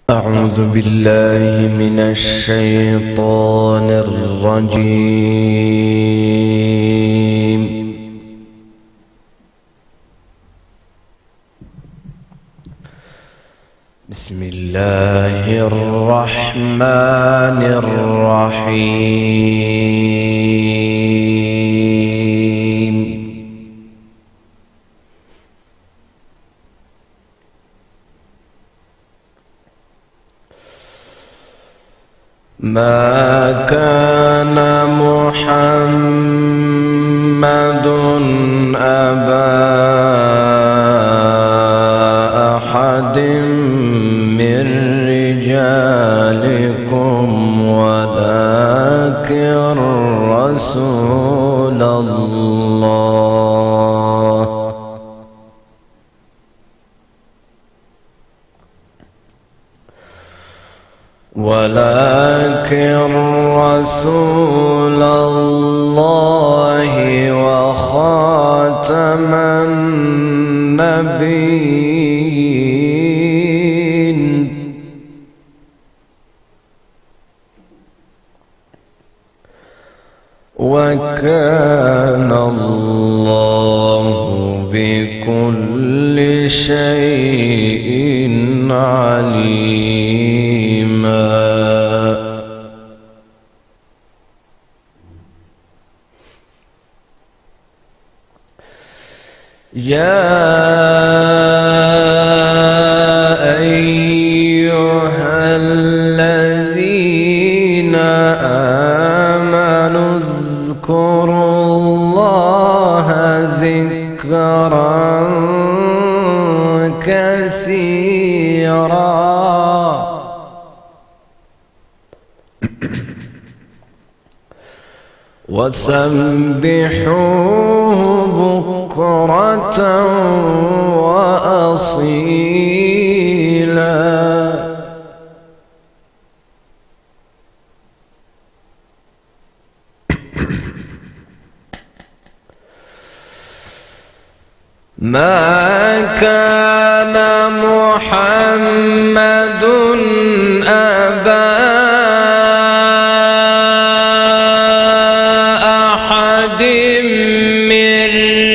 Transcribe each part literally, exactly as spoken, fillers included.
أعوذ بالله من الشيطان الرجيم. بسم الله الرحمن الرحيم. ما كان محمد أبا أحد من رجالكم ولكن رسول الله ولكن رسول الله وخاتم النبيين. وكان الله بكل شيء عليما. يا أيها الذين آمنوا اذكروا الله ذكرا كثيرا وسبحوه بكرة وأصيلا. ما كان محمد أبا أحد من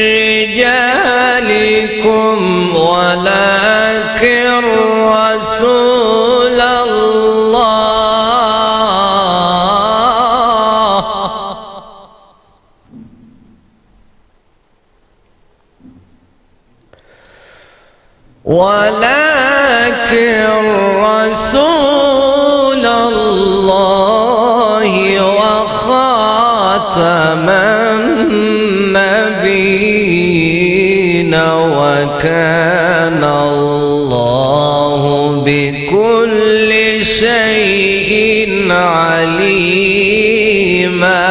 رجالكم ولكن رسول الله ولكن رسول الله وخاتم النبيين. وكان الله بكل شيء عليما.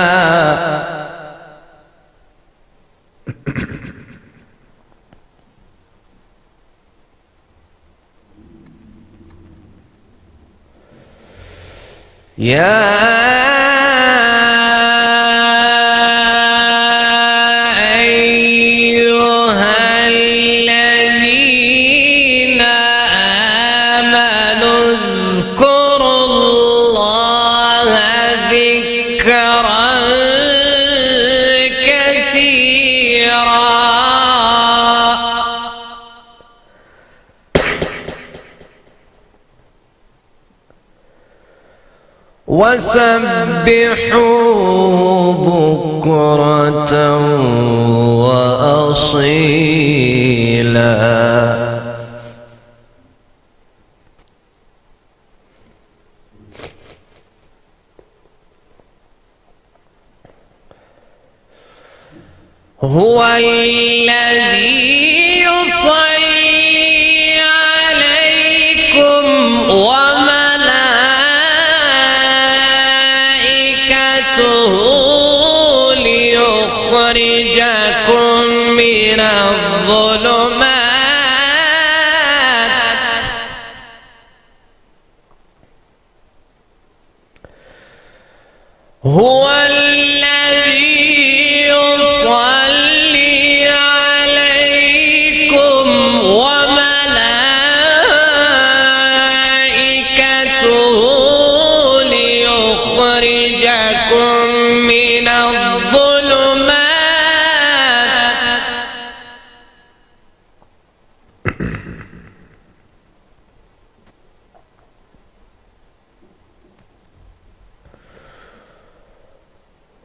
يا أيها الذين آمنوا اذكروا الله ذكرا كثيرا وسبحوه بكرة وأصيلا. هو الذي يصلي عليكم ليخرجكم من الظلمات هو الذي يصلي عليكم وملائكته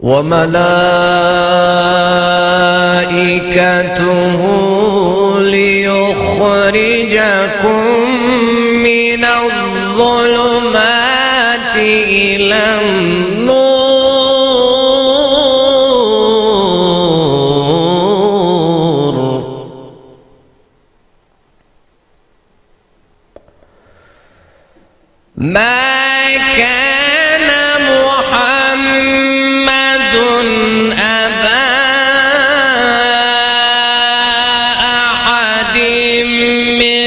وملائكته ليخرجكم من الظلمات إلى النور ما كان محمد أبا أحد من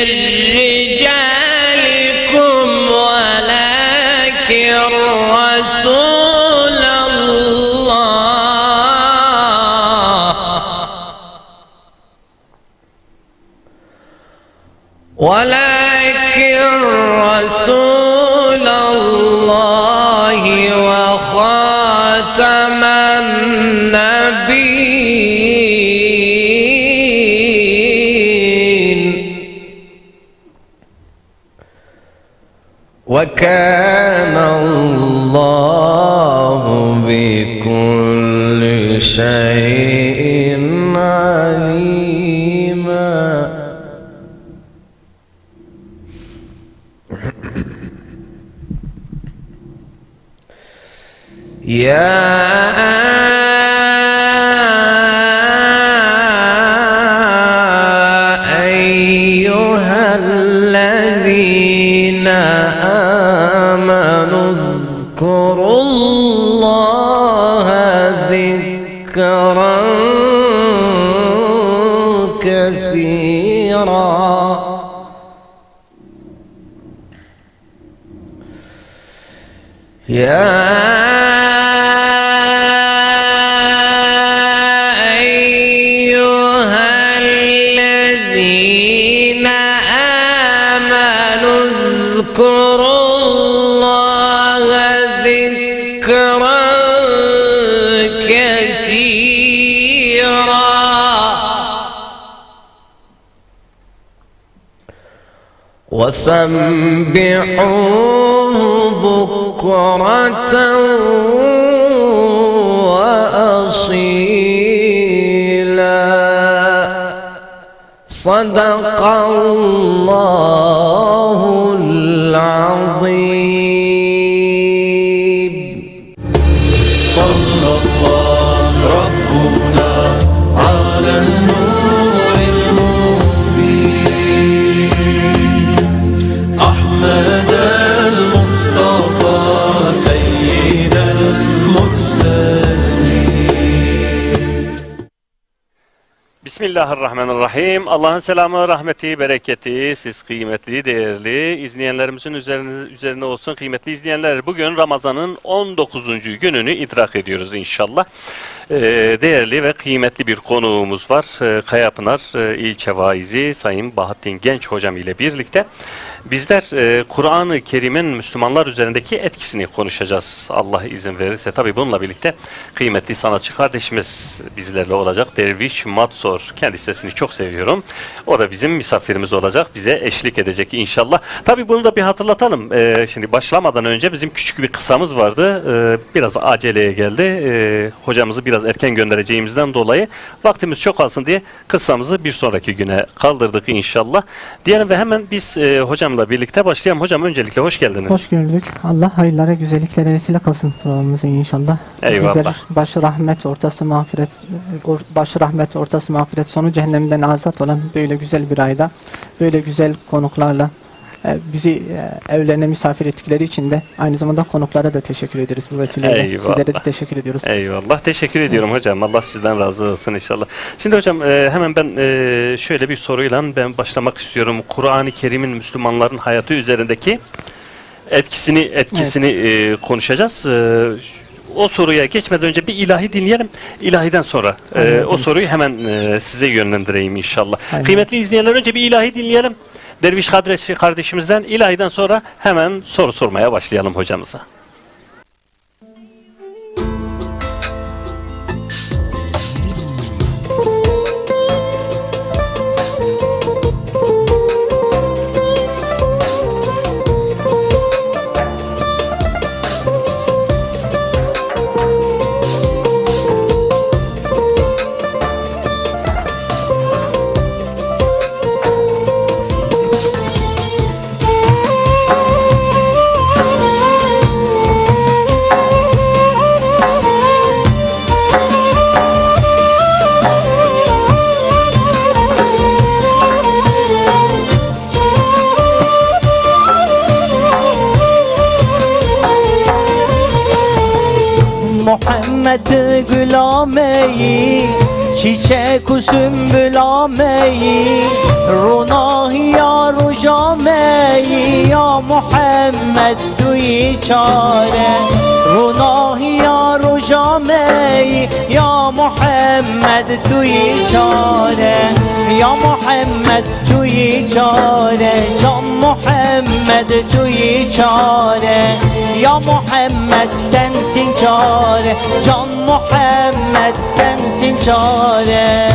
رجالكم ولكن رسول الله ولكن رسول الله وخاتم النبيين وكان الله بكل شيء عليما. يا أيها الذين آمنوا اذكروا الله ذكرا كثيرا يا اذكروا الله ذكرا كثيرا وسبحوه بكرة وأصيلا. صدق الله العظيم. صلى الله ربنا على النور المبين أحمد المصطفى سيد المرسلين. Bismillahirrahmanirrahim. Allah'ın selamı, rahmeti, bereketi siz kıymetli, değerli izleyenlerimizin üzerine, üzerine olsun. Kıymetli izleyenler, bugün Ramazan'ın on dokuzuncu gününü idrak ediyoruz inşallah. Ee, değerli ve kıymetli bir konuğumuz var. Ee, Kayapınar e, İlçe Vaizi Sayın Bahattin Genç Hocam ile birlikte bizler e, Kur'an-ı Kerim'in Müslümanlar üzerindeki etkisini konuşacağız. Allah izin verirse. Tabi bununla birlikte kıymetli sanatçı kardeşimiz bizlerle olacak. Derviş Matsor. Kendi sesini çok seviyorum. O da bizim misafirimiz olacak. Bize eşlik edecek inşallah. Tabi bunu da bir hatırlatalım. Ee, şimdi başlamadan önce bizim küçük bir kısamız vardı. Ee, biraz aceleye geldi. Ee, hocamızı biraz erken göndereceğimizden dolayı vaktimiz çok alsın diye kıssamızı bir sonraki güne kaldırdık inşallah. Diyelim ve hemen biz e, hocamla birlikte başlayalım. Hocam öncelikle hoş geldiniz. Hoş gördük. Allah hayırlara, güzelliklere vesile kılsın programımızı inşallah. Eyvallah. Güzel, başı rahmet, ortası mağfiret, or, başı rahmet, ortası mağfiret, sonu cehennemden azat olan böyle güzel bir ayda, böyle güzel konuklarla e, bizi e, evlerine misafir ettikleri için de aynı zamanda konuklara da teşekkür ederiz bu vesileyle. Eyvallah. Sizlere de teşekkür ediyoruz. Eyvallah. Teşekkür ediyorum hocam. Allah sizden razı olsun inşallah. Şimdi hocam e, hemen ben e, şöyle bir soruyla ben başlamak istiyorum. Kur'an-ı Kerim'in Müslümanların hayatı üzerindeki etkisini etkisini evet. e, konuşacağız. E, o soruya geçmeden önce bir ilahi dinleyelim. İlahiden sonra e, o soruyu hemen e, size yönlendireyim inşallah. Aynen. Kıymetli izleyenler, önce bir ilahi dinleyelim. Derviş kardeşimizden ilahiden sonra hemen soru sormaya başlayalım hocamıza. Muhammed gülameyi, çiçek u sümbülameyi, runahi ya rujameyi, ya Muhammed duyi çare. Runahi ya rujameyi, ya Muhammed duyi çare. Ya Muhammed duyi çare, can Muhammed duyi çare. Ya Muhammed sensin çare, can Muhammed sensin çare.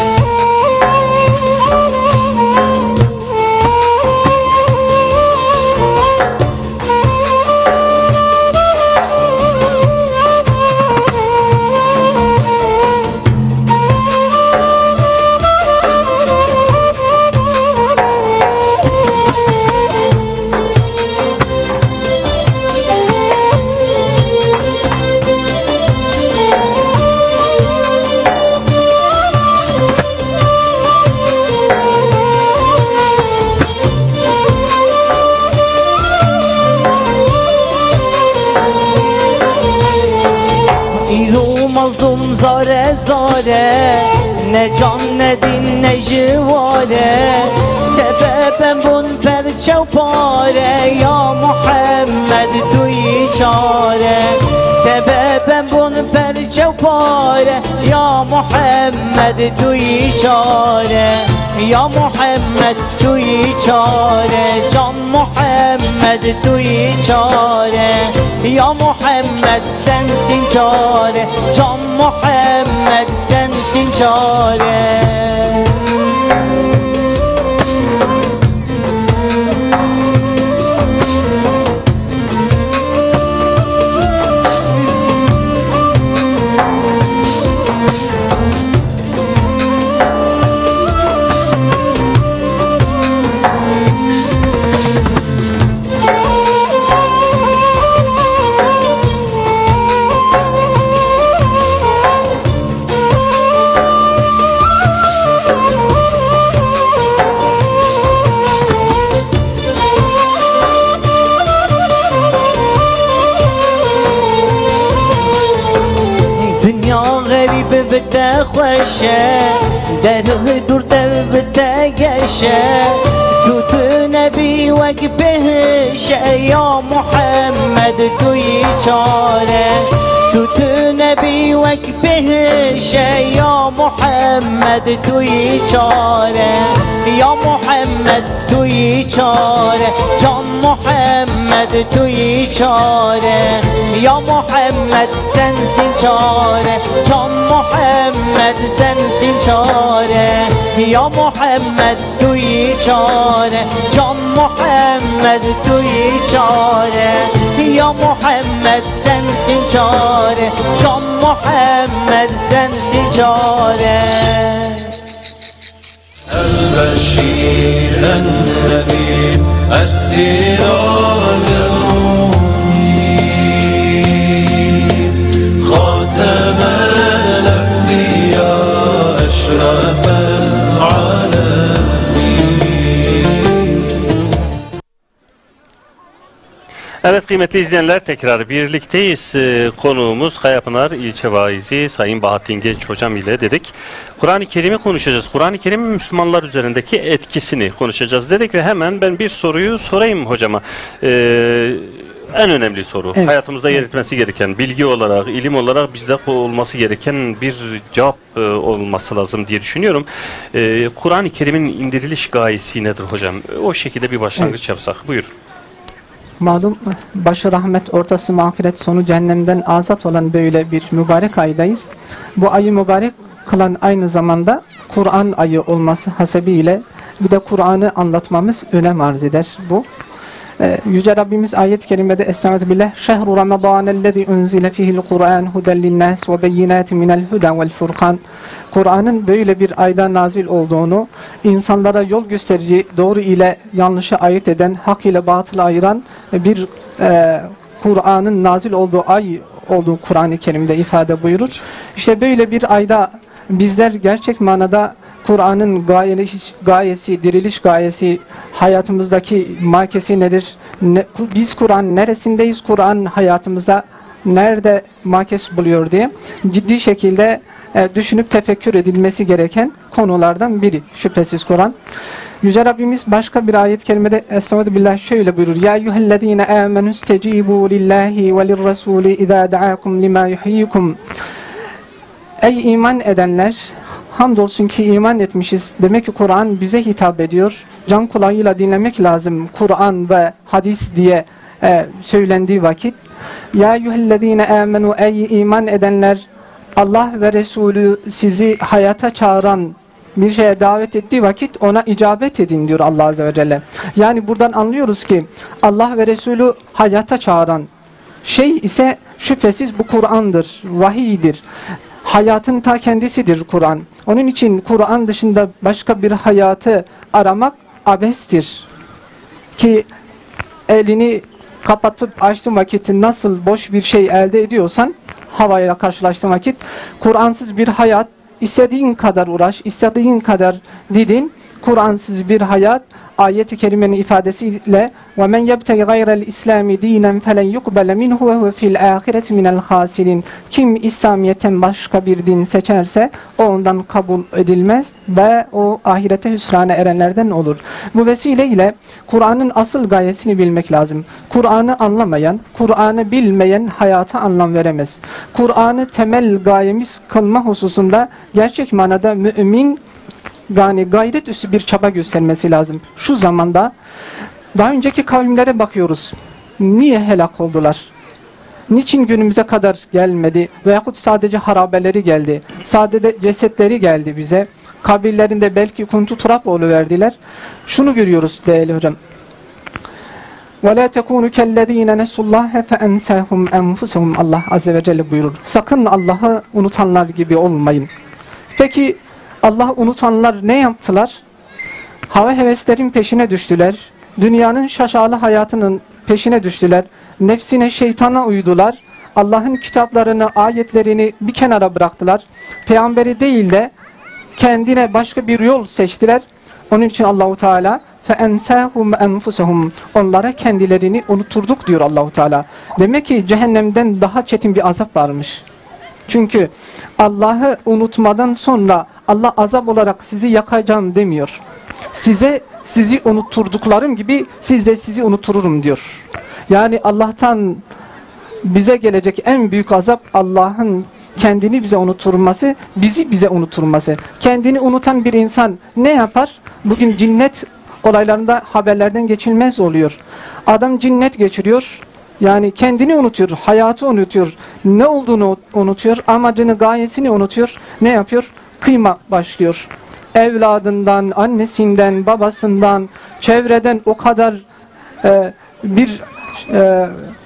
Mazlum zare zare, ne can ne din ne jivare, sebeben bun perçevpare, ya Muhammed duyi çare. Sebeben bun perçevpare, ya Muhammed duyi çare. Ya Muhammed duyi çare, can Muhammed duyi çare. Ya Muhammed sensin çare, can Muhammed sensin çare. بده خوشه در دور در بده گشه تو تو نبی وک بهشه یا محمد توی چاره تو تو نبی وک بهشه یا محمد توی چاره یا محمد توی چاره جان محمد توی چاره یا محمد sensin çare can Muhammed sensin çare ya Muhammed duy çare can Muhammed duy çare ya Muhammed sensin çare can Muhammed sensin çare. البشير النذير السراج المنير خاتم الأنبياء أشرف العالمين. Evet kıymetli izleyenler, tekrar birlikteyiz. Ee, konuğumuz Kayapınar İlçe Vaizi Sayın Bahattin Genç Hocam ile dedik. Kur'an-ı Kerim'i konuşacağız. Kur'an-ı Kerim'in Müslümanlar üzerindeki etkisini konuşacağız dedik ve hemen ben bir soruyu sorayım hocama. Ee, en önemli soru, evet. Hayatımızda yer etmesi gereken, bilgi olarak, ilim olarak bizde olması gereken bir cevap e, olması lazım diye düşünüyorum. Ee, Kur'an-ı Kerim'in indiriliş gayesi nedir hocam? O şekilde bir başlangıç evet. yapsak. Buyurun. Malum başı rahmet, ortası mağfiret, sonu cehennemden azat olan böyle bir mübarek aydayız. Bu ayı mübarek kılan aynı zamanda Kur'an ayı olması hasebiyle bir de Kur'an'ı anlatmamız önem arz eder bu. Ee, Yüce Rabbimiz ayet-i kerimede Estaizu billah şehru ramazanellezî unzile fihil Kur'an huden linnâs ve beyinâtin minel huda vel furkan. Kur'an'ın böyle bir ayda nazil olduğunu, insanlara yol gösterici, doğru ile yanlışı ayırt eden, hak ile batılı ayıran bir e, Kur'an'ın nazil olduğu ay olduğu Kur'an-ı Kerim'de ifade buyurur. İşte böyle bir ayda bizler gerçek manada Kur'an'ın gayesi, diriliş gayesi, hayatımızdaki makesi nedir? Ne, biz Kur'an neresindeyiz? Kur'an hayatımızda nerede makes buluyor diye ciddi şekilde e, düşünüp tefekkür edilmesi gereken konulardan biri şüphesiz Kur'an. Yüce Rabbimiz başka bir ayet-i kerimede Estaizu billah şöyle buyurur. Ya eyyühellezine amenü istecibu lillahi ve lirrasuli izâ da'akum lima yuhyikum. Ey iman edenler, hamdolsun ki iman etmişiz. Demek ki Kur'an bize hitap ediyor. Can kulağıyla dinlemek lazım. Kur'an ve hadis diye e, söylendiği vakit. Ya eyyühellezine amenu, ey iman edenler, Allah ve Resulü sizi hayata çağıran bir şeye davet ettiği vakit ona icabet edin diyor Allah Azze ve Celle. Yani buradan anlıyoruz ki Allah ve Resulü hayata çağıran şey ise şüphesiz bu Kur'an'dır, vahiydir. Hayatın ta kendisidir Kur'an. Onun için Kur'an dışında başka bir hayatı aramak abestir. Ki elini kapatıp açtığın vakit nasıl boş bir şey elde ediyorsan havayla karşılaştığın vakit Kur'ansız bir hayat, istediğin kadar uğraş, istediğin kadar didin, Kur'ansız bir hayat ayet-i kerimenin ifadesiyle وَمَنْ يَبْتَغِ غَيْرَ الْاِسْلَامِ د۪ينًا فَلَنْ يُقْبَلَ مِنْهُ وَهُوَ فِي الْآخِرَةِ مِنَ الْخَاسِرِينَ. Kim İslamiyet'ten başka bir din seçerse o ondan kabul edilmez ve o ahirete hüsrana erenlerden olur. Bu vesileyle Kur'an'ın asıl gayesini bilmek lazım. Kur'an'ı anlamayan, Kur'an'ı bilmeyen hayata anlam veremez. Kur'an'ı temel gayemiz kılma hususunda gerçek manada mümin, yani gayret üstü bir çaba göstermesi lazım. Şu zamanda daha önceki kavimlere bakıyoruz. Niye helak oldular? Niçin günümüze kadar gelmedi? Veyahut sadece harabeleri geldi. Sadece cesetleri geldi bize. Kabirlerinde belki kuntu turap oluverdiler. Şunu görüyoruz değerli hocam. وَلَا تَكُونُ كَالَّذ۪ينَ نَسُوا اللّٰهَ فَاَنْسَاهُمْ اَنْفُسَهُمْ. Allah Azze ve Celle buyurur. Sakın Allah'ı unutanlar gibi olmayın. Peki Allah unutanlar ne yaptılar? Hava heveslerin peşine düştüler. Dünyanın şaşalı hayatının peşine düştüler. Nefsine, şeytana uydular. Allah'ın kitaplarını, ayetlerini bir kenara bıraktılar. Peygamberi değil de kendine başka bir yol seçtiler. Onun için Allahu Teala فَاَنْسَاهُمْ اَنْفُسَهُمْ. Onlara kendilerini unutturduk diyor Allahu Teala. Demek ki cehennemden daha çetin bir azap varmış. Çünkü Allah'ı unutmadan sonra Allah azap olarak sizi yakacağım demiyor. Size sizi unutturduklarım gibi siz de sizi unuttururum diyor. Yani Allah'tan bize gelecek en büyük azap Allah'ın kendini bize unutturması, bizi bize unutturması. Kendini unutan bir insan ne yapar? Bugün cinnet olaylarında haberlerden geçilmez oluyor. Adam cinnet geçiriyor. Yani kendini unutuyor, hayatı unutuyor, ne olduğunu unutuyor, amacını, gayesini unutuyor. Ne yapıyor? Kıyma başlıyor. Evladından, annesinden, babasından, çevreden o kadar e, bir e,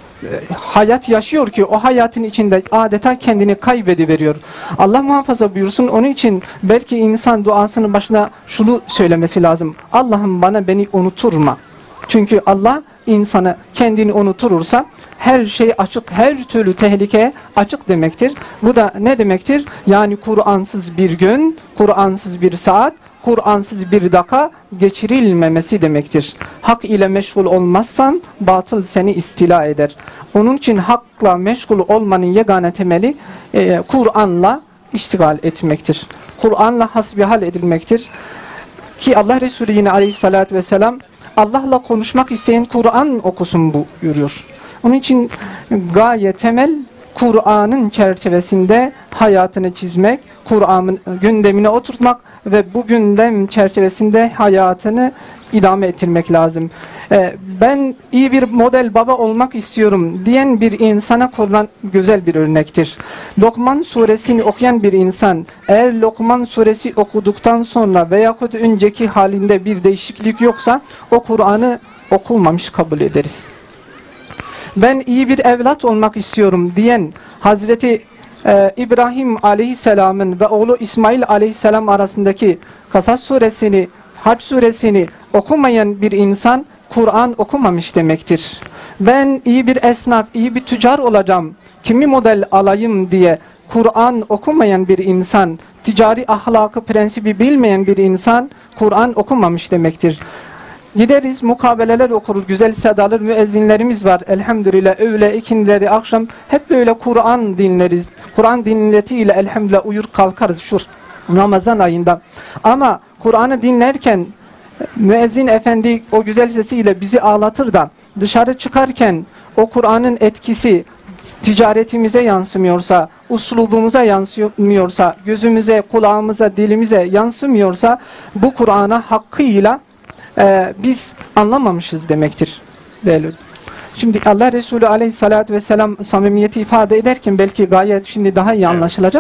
hayat yaşıyor ki o hayatın içinde adeta kendini kaybediveriyor. Allah muhafaza buyursun. Onun için belki insan duasının başına şunu söylemesi lazım. Allah'ım bana beni unuturma. Çünkü Allah insanı kendini unuturursa her şey açık, her türlü tehlikeye açık demektir. Bu da ne demektir? Yani Kur'ansız bir gün, Kur'ansız bir saat, Kur'ansız bir dakika geçirilmemesi demektir. Hak ile meşgul olmazsan batıl seni istila eder. Onun için hakla meşgul olmanın yegane temeli e, Kur'an'la iştigal etmektir. Kur'an'la hasbihal edilmektir. Ki Allah Resulü yine aleyhissalatü vesselam Allah'la konuşmak isteyen Kur'an okusun buyuruyor. Onun için gaye temel Kur'an'ın çerçevesinde hayatını çizmek, Kur'an'ın gündemine oturtmak ve bu gündem çerçevesinde hayatını idame ettirmek lazım. Ee, ben iyi bir model baba olmak istiyorum diyen bir insana kurulan güzel bir örnektir. Lokman suresini okuyan bir insan eğer Lokman suresi okuduktan sonra veyahut önceki halinde bir değişiklik yoksa o Kur'an'ı okulmamış kabul ederiz. Ben iyi bir evlat olmak istiyorum diyen Hazreti e, İbrahim aleyhisselamın ve oğlu İsmail aleyhisselam arasındaki Kasas suresini, Hac suresini okumayan bir insan Kur'an okumamış demektir. Ben iyi bir esnaf, iyi bir tüccar olacağım, kimi model alayım diye Kur'an okumayan bir insan, ticari ahlakı, prensibi bilmeyen bir insan Kur'an okumamış demektir. Gideriz, mukabeleler okuruz, güzel sedalı müezzinlerimiz var. Elhamdülillah öğle, ikindileri, akşam hep böyle Kur'an dinleriz. Kur'an dinletiyle elhamdülillah uyur kalkarız şu Ramazan ayında. Ama Kur'an'ı dinlerken müezzin efendi o güzel sesiyle bizi ağlatır da dışarı çıkarken o Kur'an'ın etkisi ticaretimize yansımıyorsa, uslubumuza yansımıyorsa, gözümüze, kulağımıza, dilimize yansımıyorsa bu Kur'an'a hakkıyla e, biz anlamamışız demektir. Böyle. Şimdi Allah Resulü aleyhissalatü vesselam samimiyeti ifade ederken belki gayet şimdi daha iyi anlaşılacak.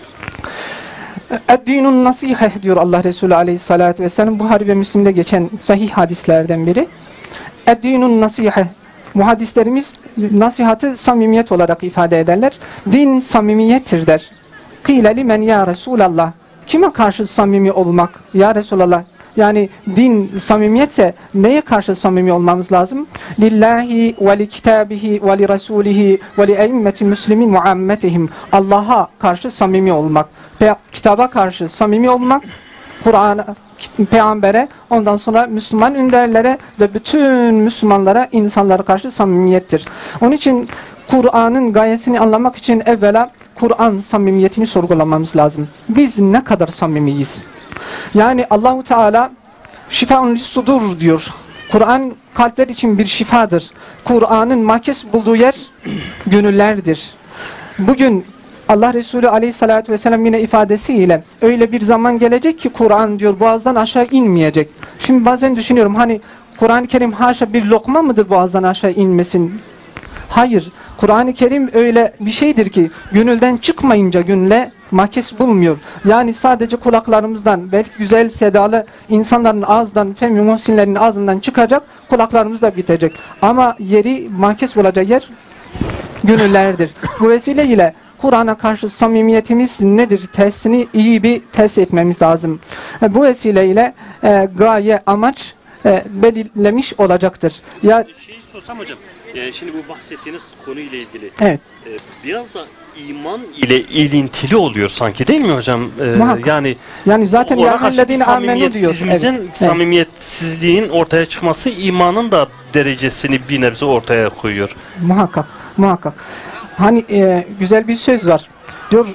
Eddinun nasiheh diyor Allah Resulü aleyhissalatü vesselam. Buhari ve Müslim'de geçen sahih hadislerden biri. Eddinun nasiheh. Muhaddislerimiz nasihatı samimiyet olarak ifade ederler. Din samimiyettir der. Kîle limen ya Resulallah. Kime karşı samimi olmak ya Resulallah? Yani din samimiyetse neye karşı samimi olmamız lazım? Lillahi ve li kitabihi ve li rasulihi ve li e'immeti müslimin muammetihim. Allah'a karşı samimi olmak, Pe kitaba karşı samimi olmak, Kur'an'a, peygambere, ondan sonra Müslüman önderlere ve bütün Müslümanlara, insanlara karşı samimiyettir. Onun için Kur'an'ın gayesini anlamak için evvela Kur'an samimiyetini sorgulamamız lazım. Biz ne kadar samimiyiz? Yani Allahu Teala şifaun lis-sudur diyor. Kur'an kalpler için bir şifadır. Kur'an'ın makes bulduğu yer gönüllerdir. Bugün Allah Resulü aleyhissalatü vesselam yine ifadesiyle öyle bir zaman gelecek ki Kur'an diyor boğazdan aşağı inmeyecek. Şimdi bazen düşünüyorum hani Kur'an-ı Kerim haşa bir lokma mıdır boğazdan aşağı inmesin? Hayır. Kur'an-ı Kerim öyle bir şeydir ki gönülden çıkmayınca gönüle makes bulmuyor. Yani sadece kulaklarımızdan belki güzel sedalı insanların ağzından, fem-i muhsinlerin ağzından çıkacak, kulaklarımızda bitecek. Ama yeri makes bulacak yer gönüllerdir. Bu vesileyle Kur'an'a karşı samimiyetimiz nedir? Testini iyi bir test etmemiz lazım. Bu vesileyle e, gaye, amaç e, belirlemiş olacaktır. Ya Şeyi sorsam hocam, e, şimdi bu bahsettiğiniz konuyla ilgili evet. e, biraz da iman ile ilintili oluyor sanki değil mi hocam? E, yani yani zaten ona karşı bir yâhellezîne âmenû diyor. samimiyetsizliğimizin, Evet. samimiyetsizliğin ortaya çıkması imanın da derecesini bir nebze ortaya koyuyor. Muhakkak, muhakkak. Hani e, güzel bir söz var. Diyor,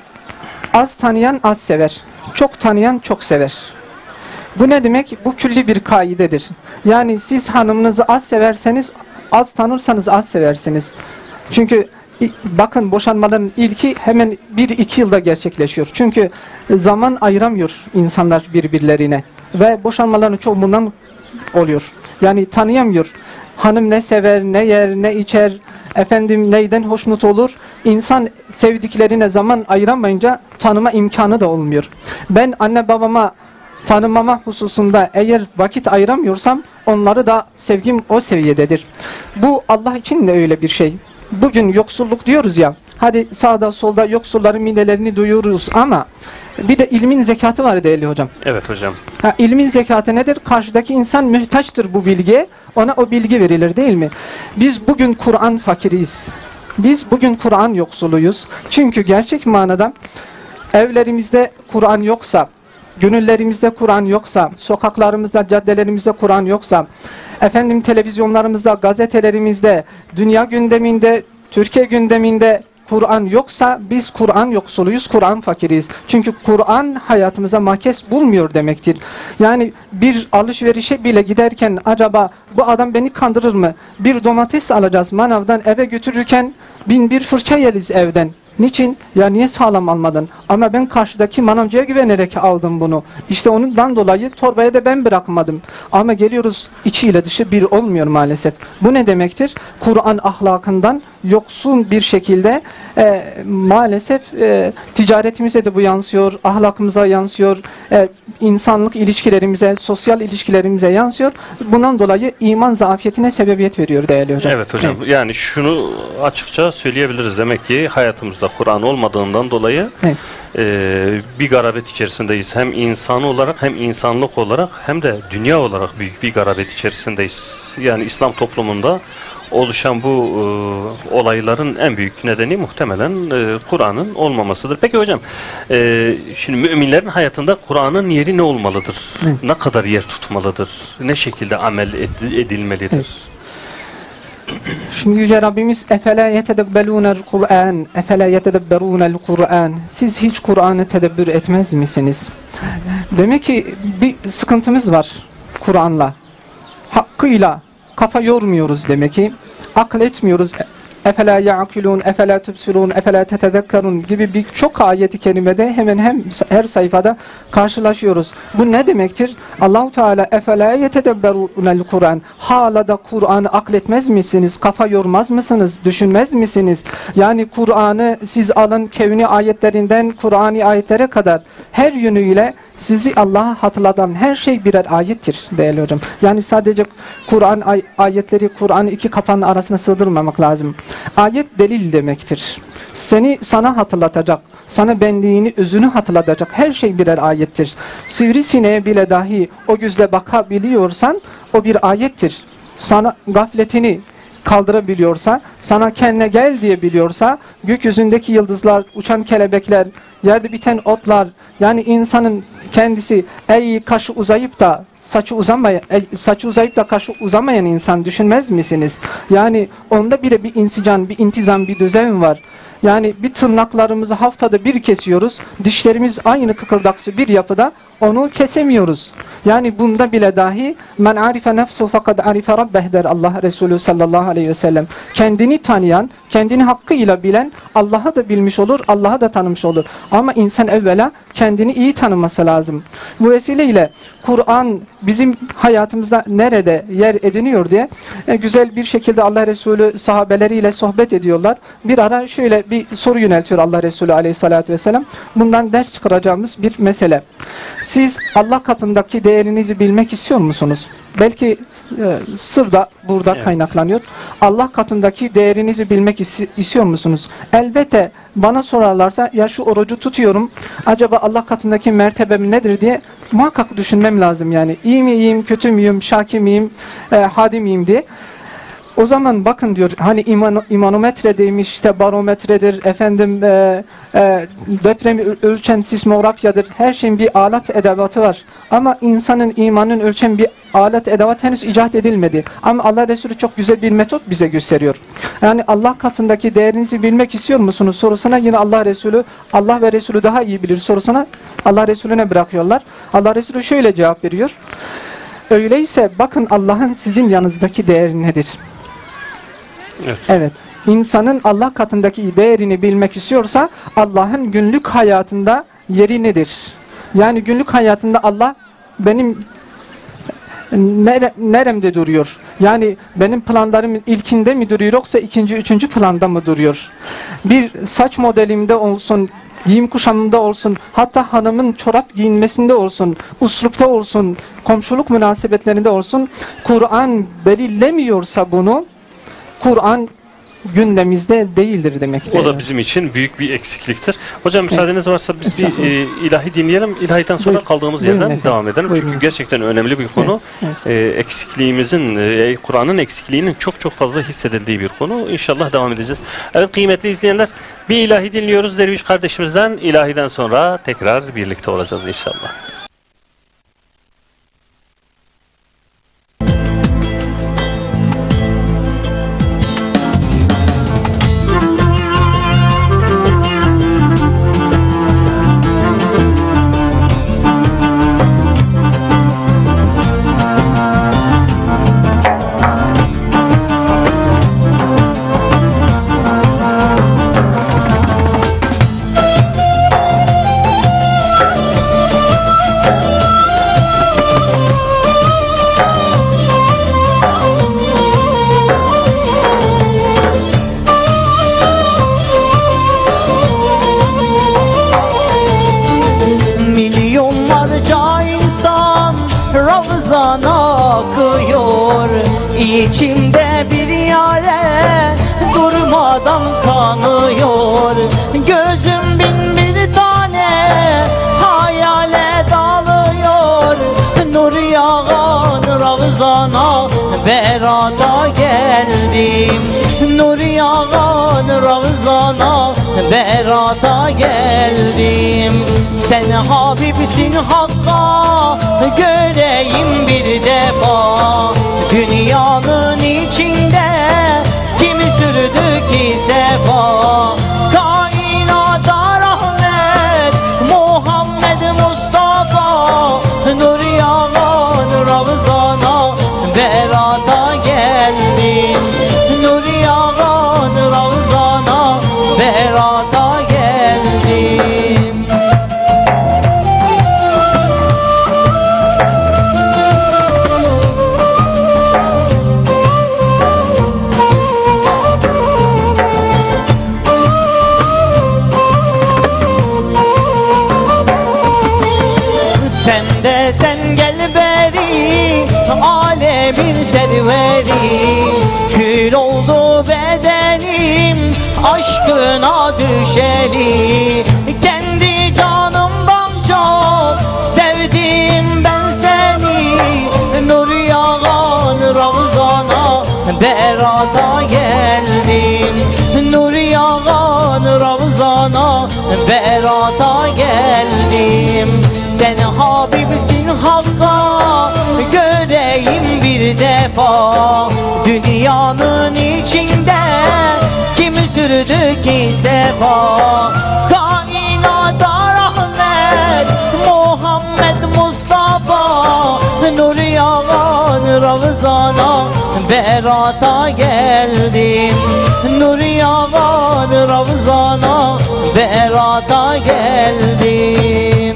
az tanıyan az sever. Çok tanıyan çok sever. Bu ne demek? Bu külli bir kaidedir. Yani siz hanımınızı az severseniz, az tanırsanız az seversiniz. Çünkü bakın boşanmaların ilki hemen bir iki yılda gerçekleşiyor. Çünkü zaman ayıramıyor insanlar birbirlerine. Ve boşanmaların çoğu bundan oluyor. Yani tanıyamıyor. Hanım ne sever, ne yer, ne içer, efendim neyden hoşnut olur. İnsan sevdiklerine zaman ayıramayınca tanıma imkanı da olmuyor. Ben anne babama tanımama hususunda eğer vakit ayıramıyorsam onları da sevgim o seviyededir. Bu Allah için de öyle bir şey. Bugün yoksulluk diyoruz ya, hadi sağda solda yoksulların midelerini duyuyoruz ama bir de ilmin zekatı var değerli hocam. Evet hocam. Ha, ilmin zekatı nedir? Karşıdaki insan mühtaçtır bu bilgiye, ona o bilgi verilir değil mi? Biz bugün Kur'an fakiriyiz. Biz bugün Kur'an yoksuluyuz. Çünkü gerçek manada evlerimizde Kur'an yoksa, gönüllerimizde Kur'an yoksa, sokaklarımızda, caddelerimizde Kur'an yoksa, efendim televizyonlarımızda, gazetelerimizde, dünya gündeminde, Türkiye gündeminde Kur'an yoksa biz Kur'an yoksuluyuz, Kur'an fakiriyiz. Çünkü Kur'an hayatımıza makes bulmuyor demektir. Yani bir alışverişe bile giderken acaba bu adam beni kandırır mı? Bir domates alacağız manavdan eve götürürken bin bir fırça yeriz evden. Niçin? Ya niye sağlam almadın? Ama ben karşıdaki manavcıya güvenerek aldım bunu. İşte ondan dolayı torbaya da ben bırakmadım. Ama geliyoruz içiyle dışı bir olmuyor maalesef. Bu ne demektir? Kur'an ahlakından yoksun bir şekilde e, maalesef e, ticaretimize de bu yansıyor, ahlakımıza yansıyor, e, insanlık ilişkilerimize, sosyal ilişkilerimize yansıyor. Bundan dolayı iman zafiyetine sebebiyet veriyor değerli hocam. Evet hocam. Evet. Yani şunu açıkça söyleyebiliriz. Demek ki hayatımızda Kur'an olmadığından dolayı evet. e, bir garabet içerisindeyiz. Hem insan olarak hem insanlık olarak hem de dünya olarak büyük bir garabet içerisindeyiz. Yani İslam toplumunda oluşan bu e, olayların en büyük nedeni muhtemelen e, Kur'an'ın olmamasıdır. Peki hocam, e, şimdi müminlerin hayatında Kur'an'ın yeri ne olmalıdır? Evet. Ne kadar yer tutmalıdır? Ne şekilde amel ed- edilmelidir? Evet. Şimdi Yüce Rabbimiz efela yetedebbelûnel Kur'an, efela yetedebberûnel Kur'an. Siz hiç Kur'an'ı tedebbür etmez misiniz? Demek ki bir sıkıntımız var Kur'an'la. Hakkıyla kafa yormuyoruz demek ki. Akıl etmiyoruz. Efela ya'kilûn, efela tübsirûn, efela tetezekkerûn gibi birçok ayeti kerimede hemen hem her sayfada karşılaşıyoruz. Bu ne demektir? Allahu Teala efela yetedebberûnel Kur'an. Hala da Kur'an'ı akletmez misiniz? Kafa yormaz mısınız? Düşünmez misiniz? Yani Kur'an'ı siz alın kevni ayetlerinden Kur'ani ayetlere kadar her yönüyle sizi Allah'a hatırlatan her şey birer ayettir değerli hocam. Yani sadece Kur'an ay ayetleri Kur'an'ı iki kapağın arasına sığdırmamak lazım. Ayet delil demektir. Seni sana hatırlatacak, sana benliğini, özünü hatırlatacak her şey birer ayettir. Sivrisineğe bile dahi o gözle bakabiliyorsan o bir ayettir. Sana gafletini kaldırabiliyorsa, sana kendine gel diyebiliyorsa, gökyüzündeki yıldızlar, uçan kelebekler, yerde biten otlar, yani insanın kendisi ey kaşı uzayıp da saçı uzamayan, saçı uzayıp da kaşı uzamayan insan düşünmez misiniz? Yani onda bile bir insican, bir intizam, bir düzen var. Yani bir tırnaklarımızı haftada bir kesiyoruz, dişlerimiz aynı kıkırdaksı bir yapıda, onu kesemiyoruz. Yani bunda bile dahi men arife nefsu fakat arife rabbeh der Allah Resulü sallallahu aleyhi ve sellem. Kendini tanıyan, kendini hakkıyla bilen Allah'ı da bilmiş olur, Allah'ı da tanımış olur. Ama insan evvela kendini iyi tanıması lazım. Bu vesileyle Kur'an bizim hayatımızda nerede yer ediniyor diye e, güzel bir şekilde Allah Resulü sahabeleriyle sohbet ediyorlar. Bir ara şöyle bir soru yöneltiyor Allah Resulü aleyhissalatü vesselam. Bundan ders çıkaracağımız bir mesele. Siz Allah katındaki değerinizi bilmek istiyor musunuz? Belki e, sır da burada evet. kaynaklanıyor. Allah katındaki değerinizi bilmek is- istiyor musunuz? Elbette bana sorarlarsa ya şu orucu tutuyorum, acaba Allah katındaki mertebem nedir diye muhakkak düşünmem lazım yani. İyi miyim, kötü müyüm, şaki miyim, e, hadi miyim diye. O zaman bakın diyor, hani iman, imanometredeymiş, işte barometredir, efendim e, e, depremi ölçen sismografyadır, her şeyin bir alet edevatı var. Ama insanın imanını ölçen bir alet edevat henüz icat edilmedi. Ama Allah Resulü çok güzel bir metot bize gösteriyor. Yani Allah katındaki değerinizi bilmek istiyor musunuz sorusuna yine Allah Resulü, Allah ve Resulü daha iyi bilir sorusuna Allah Resulüne bırakıyorlar. Allah Resulü şöyle cevap veriyor. Öyleyse bakın Allah'ın sizin yanınızdaki değeri nedir? Evet. Evet. İnsanın Allah katındaki değerini bilmek istiyorsa Allah'ın günlük hayatında yeri nedir? Yani günlük hayatında Allah benim nere, neremde duruyor? Yani benim planlarımın ilkinde mi duruyor yoksa ikinci, üçüncü planda mı duruyor? Bir saç modelimde olsun, giyim kuşamında olsun, hatta hanımın çorap giyinmesinde olsun, uslupta olsun, komşuluk münasebetlerinde olsun, Kur'an belirlemiyorsa bunu, Kur'an gündemimizde değildir demektir. O da bizim için büyük bir eksikliktir. Hocam müsaadeniz varsa biz bir e, ilahi dinleyelim. İlahiden sonra Buyur. kaldığımız yerden Buyurun devam edelim. Buyurun. Çünkü gerçekten önemli bir konu. Evet, evet. E, eksikliğimizin, e, Kur'an'ın eksikliğinin çok çok fazla hissedildiği bir konu. İnşallah devam edeceğiz. Evet kıymetli izleyenler, bir ilahi dinliyoruz Derviş kardeşimizden. İlahiden sonra tekrar birlikte olacağız inşallah. İçimde bir yare durmadan kanıyor. Gözüm bin bir tane hayale dalıyor. Nur yağan Ravzana berada gel geldim. Nur yağan Ravzana berata geldim. Sen Habibsin Hakk'a göreyim bir defa. Dünyanın içinde kimi sürdü ki sefa? Kainata rahmet Muhammed Mustafa. Nur yağan Ravzana berata geldim. Nur yağan Ravzana berata geldim. Sen de sen gel beri, alemin serveri. Kül oldu bedenim, aşkına düşeli. Kendi canımdan çok sevdim ben seni. Nur yağan Ravzana berata geldim. Nur yağan Ravzana berata geldim. Sen Habibsin Hakk'a göreyim bir defa. Dünyanın içinde kimi sürdü ki sefa? Kainata rahmet Muhammed Mustafa. Nur yağan Ravzana berata geldim. Nur yağan Ravzana berata geldim.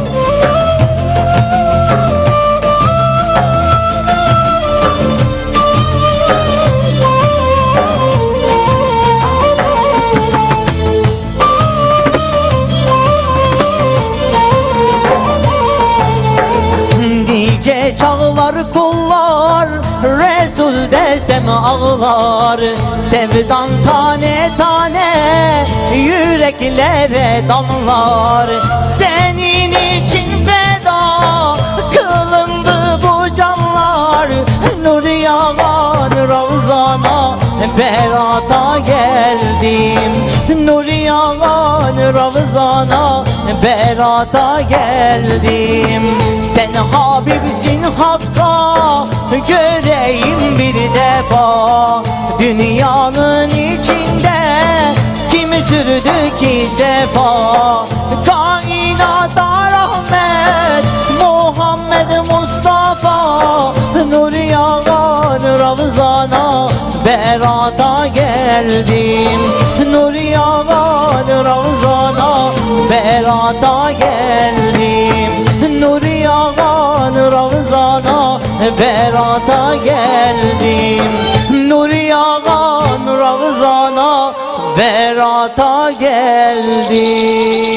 Nice çağlar kullar Resul desem ağlar. Sevdan tane tane yüreklere damlar. Senin için feda kılındı bu canlar. Nur yağan Ravzana berata geldim. Nur yağan Ravzana berata geldim. Sen Habibsin Hakk'a göreyim bir defa. Dünyanın içinde kimi sürdü ki sefa? Kainata rahmet Muhammed Mustafa. Nur yağan Ravzana berata geldim. Nur yağan Ravzana berata geldim. Nur yağan Ravzana berata geldim. Nur yağan Ravzana berata geldim.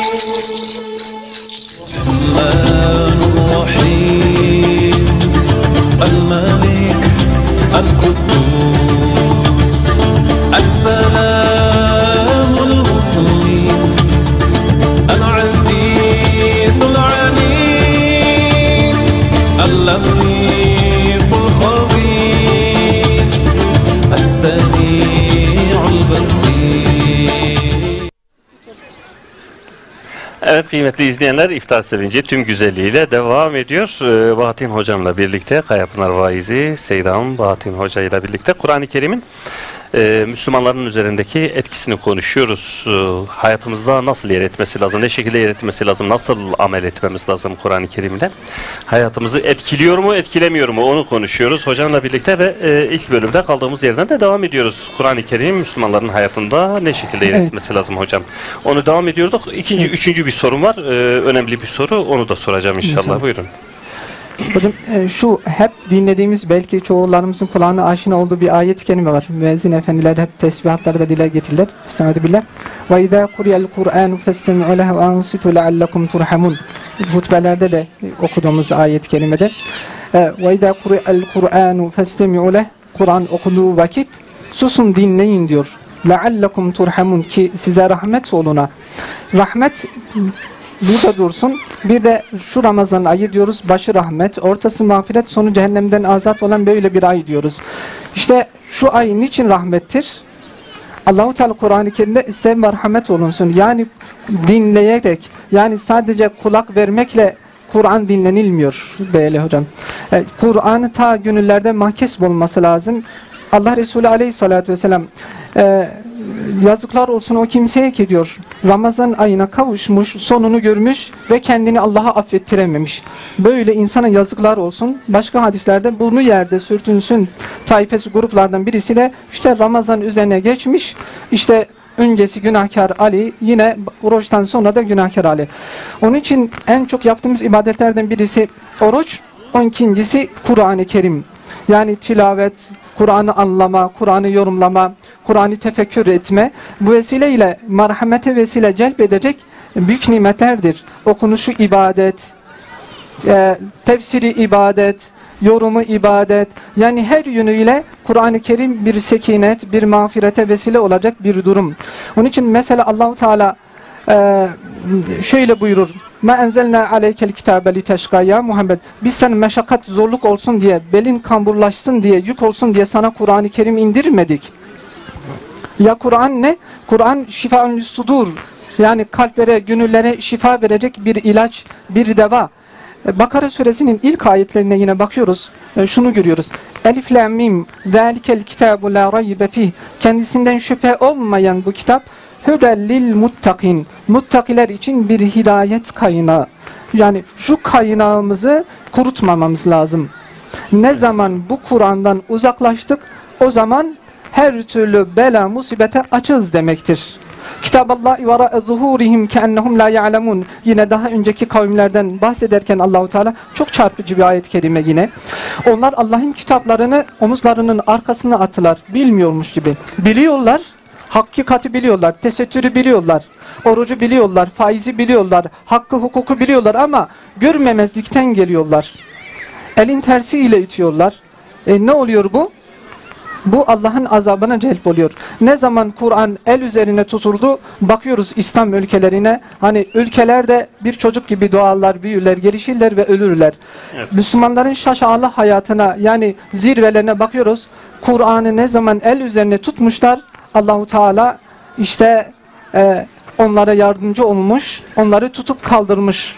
الرحمن الرحيم الملك القدوس السلام المؤمن العزيز العليم اللطيف الخبير السميع البصير. Evet kıymetli izleyenler, iftar sevinci tüm güzelliğiyle devam ediyor. Ee, Bahattin Hocam'la birlikte, Kayapınar Vaizi Seydam Bahattin Hoca ile birlikte Kur'an-ı Kerim'in e, Müslümanların üzerindeki etkisini konuşuyoruz. E, hayatımızda nasıl yer etmesi lazım, ne şekilde yer etmesi lazım, nasıl amel etmemiz lazım Kur'an-ı Kerim'le. Hayatımızı etkiliyor mu, etkilemiyor mu onu konuşuyoruz hocamla birlikte ve e, ilk bölümde kaldığımız yerden de devam ediyoruz. Kur'an-ı Kerim Müslümanların hayatında ne şekilde yer Evet. etmesi lazım hocam. Onu devam ediyorduk. İkinci, Evet. üçüncü bir sorum var. E, önemli bir soru. Onu da soracağım inşallah. İnşallah. Buyurun. Hocam e, şu hep dinlediğimiz, belki çoğularımızın kulağına aşina olduğu bir ayet-i kerime var. Müezzin efendiler hep tesbihatlarda dile getirirler. Estaizu billah. Ve izâ kuriyel Kur'an festemi'u lehu ve ansitu leallekum turhamun. Hutbelerde de okuduğumuz ayet-i kerimede. Ve izâ kuriyel Kur'an festemi'u lehu. Kur'an okuduğu vakit susun, dinleyin diyor. Leallekum turhamun, ki size rahmet oluna. Rahmet burada dursun. Bir de şu Ramazan ayı diyoruz, başı rahmet, ortası mağfiret, sonu cehennemden azat olan böyle bir ay diyoruz. İşte şu ay niçin rahmettir? Allah-u Teala Kur'an-ı Kerim'de ise merhamet olunsun. Yani dinleyerek, yani sadece kulak vermekle Kur'an dinlenilmiyor değerli hocam. E, Kur'an'ı ta gönüllerde mahkes olması lazım. Allah Resulü Aleyhisselatü Vesselam e, yazıklar olsun o kimseye ki diyor, Ramazan ayına kavuşmuş, sonunu görmüş ve kendini Allah'a affettirememiş. Böyle insana yazıklar olsun. Başka hadislerde burnu yerde sürtünsün taifesi gruplardan birisi de işte Ramazan üzerine geçmiş, işte öncesi günahkar Ali, yine oruçtan sonra da günahkar Ali. Onun için en çok yaptığımız ibadetlerden birisi oruç, on ikincisi Kur'an-ı Kerim. Yani tilavet, Kur'an'ı anlama, Kur'an'ı yorumlama, Kur'an'ı tefekkür etme, bu vesileyle merhamete vesile celbedecek büyük nimetlerdir. Okunuşu ibadet, e, tefsiri ibadet, yorumu ibadet, yani her yönüyle Kur'an-ı Kerim bir sekinet, bir mağfirete vesile olacak bir durum. Onun için mesela Allah-u Teala e, şöyle buyurur: "Ma enzelna aleykel kitabe liteşka ya Muhammed." Biz sen meşakkat, zorluk olsun diye, belin kamburlaşsın diye, yük olsun diye sana Kur'an-ı Kerim indirmedik. Ya Kur'an ne? Kur'an şifaun sudur. Yani kalplere, gönüllere şifa verecek bir ilaç, bir deva. Bakara suresinin ilk ayetlerine yine bakıyoruz. Şunu görüyoruz. Elif lam mim zalikel kitabu la raybe fih. Kendisinden şüphe olmayan bu kitap hüdel lil muttakin. Muttakiler için bir hidayet kaynağı. Yani şu kaynağımızı kurutmamamız lazım. Ne zaman bu Kur'an'dan uzaklaştık, o zaman her türlü bela musibete açız demektir. Kitaballahi vera'a zuhurihim keennehum la ya'lemun. Yine daha önceki kavimlerden bahsederken Allahu Teala çok çarpıcı bir ayet-i kerime yine. Onlar Allah'ın kitaplarını omuzlarının arkasına attılar, bilmiyormuş gibi. Biliyorlar, hakikati biliyorlar, tesettürü biliyorlar, orucu biliyorlar, faizi biliyorlar, hakkı hukuku biliyorlar ama görmemezlikten geliyorlar. Elin tersiyle itiyorlar. E ne oluyor bu? Bu Allah'ın azabına celp oluyor. Ne zaman Kur'an el üzerine tutuldu, bakıyoruz İslam ülkelerine, hani ülkelerde bir çocuk gibi doğarlar, büyürler, gelişirler ve ölürler. Evet. Müslümanların şaşalı hayatına, yani zirvelerine bakıyoruz. Kur'an'ı ne zaman el üzerine tutmuşlar, Allahu Teala işte e, onlara yardımcı olmuş, onları tutup kaldırmış.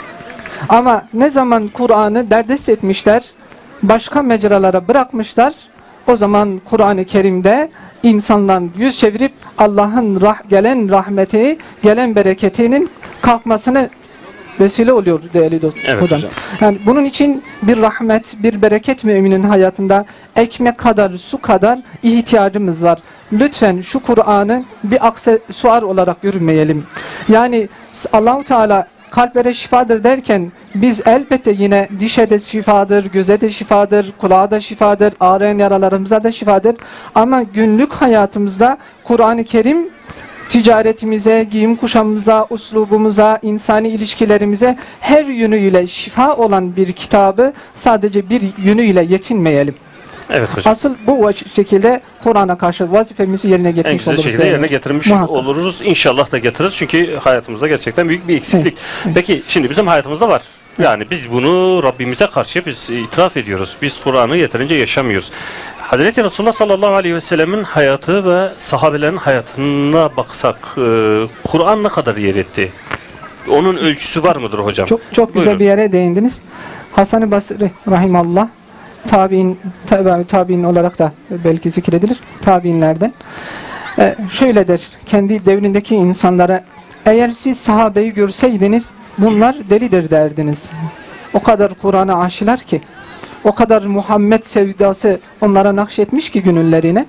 Ama ne zaman Kur'an'ı derdest etmişler, başka mecralara bırakmışlar, o zaman Kur'an-ı Kerim'de insanlar yüz çevirip Allah'ın rah gelen rahmeti, gelen bereketinin kalkmasını vesile oluyor değerli dostum. Evet hocam. Yani bunun için bir rahmet, bir bereket müminin hayatında ekmek kadar, su kadar ihtiyacımız var. Lütfen şu Kur'an'ı bir aksesuar olarak görmeyelim. Yani Allah-u Teala kalplere şifadır derken biz elbette yine dişe de şifadır, göze de şifadır, kulağa da şifadır, ağrıyan yaralarımıza da şifadır. Ama günlük hayatımızda Kur'an-ı Kerim ticaretimize, giyim kuşamımıza, uslubumuza, insani ilişkilerimize her yönüyle şifa olan bir kitabı sadece bir yönüyle yetinmeyelim. Evet hocam. Asıl bu şekilde Kur'an'a karşı vazifemizi yerine getirmiş en güzel oluruz. şekilde yerine getirmiş Muhakkak. oluruz. İnşallah da getiririz. Çünkü hayatımızda gerçekten büyük bir eksiklik. Evet. Peki şimdi bizim hayatımızda var. Yani biz bunu Rabbimize karşı biz itiraf ediyoruz. Biz Kur'an'ı yeterince yaşamıyoruz. Hazreti Resulullah sallallahu aleyhi ve sellemin hayatı ve sahabelerin hayatına baksak e, Kur'an ne kadar yer etti? Onun ölçüsü var mıdır hocam? Çok çok güzel Buyurun. bir yere değindiniz. Hasan-ı Basri rahimallah tabi'in tabi, tabi'in olarak da belki zikredilir. Tabi'inlerden. Ee, şöyle der kendi devrindeki insanlara: eğer siz sahabeyi görseydiniz bunlar delidir derdiniz. O kadar Kur'an'a aşılar ki, o kadar Muhammed sevdası onlara nakşetmiş ki gönüllerine.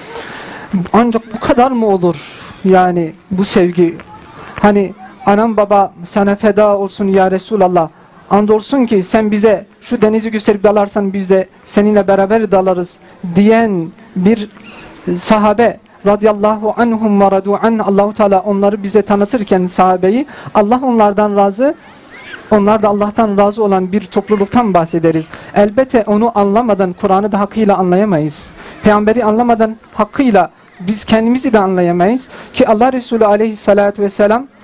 Ancak bu kadar mı olur? Yani bu sevgi, hani anam baba sana feda olsun ya Resulallah, andolsun ki sen bize şu denizi gösterip dalarsan biz de seninle beraber dalarız diyen bir sahabe radıyallahu anhum ve radu an, Allahu Teala onları bize tanıtırken sahabeyi, Allah onlardan razı, onlar da Allah'tan razı olan bir topluluktan bahsederiz. Elbette onu anlamadan Kur'an'ı da hakkıyla anlayamayız. Peygamberi anlamadan hakkıyla biz kendimizi de anlayamayız ki Allah Resulü aleyhissalatu vesselam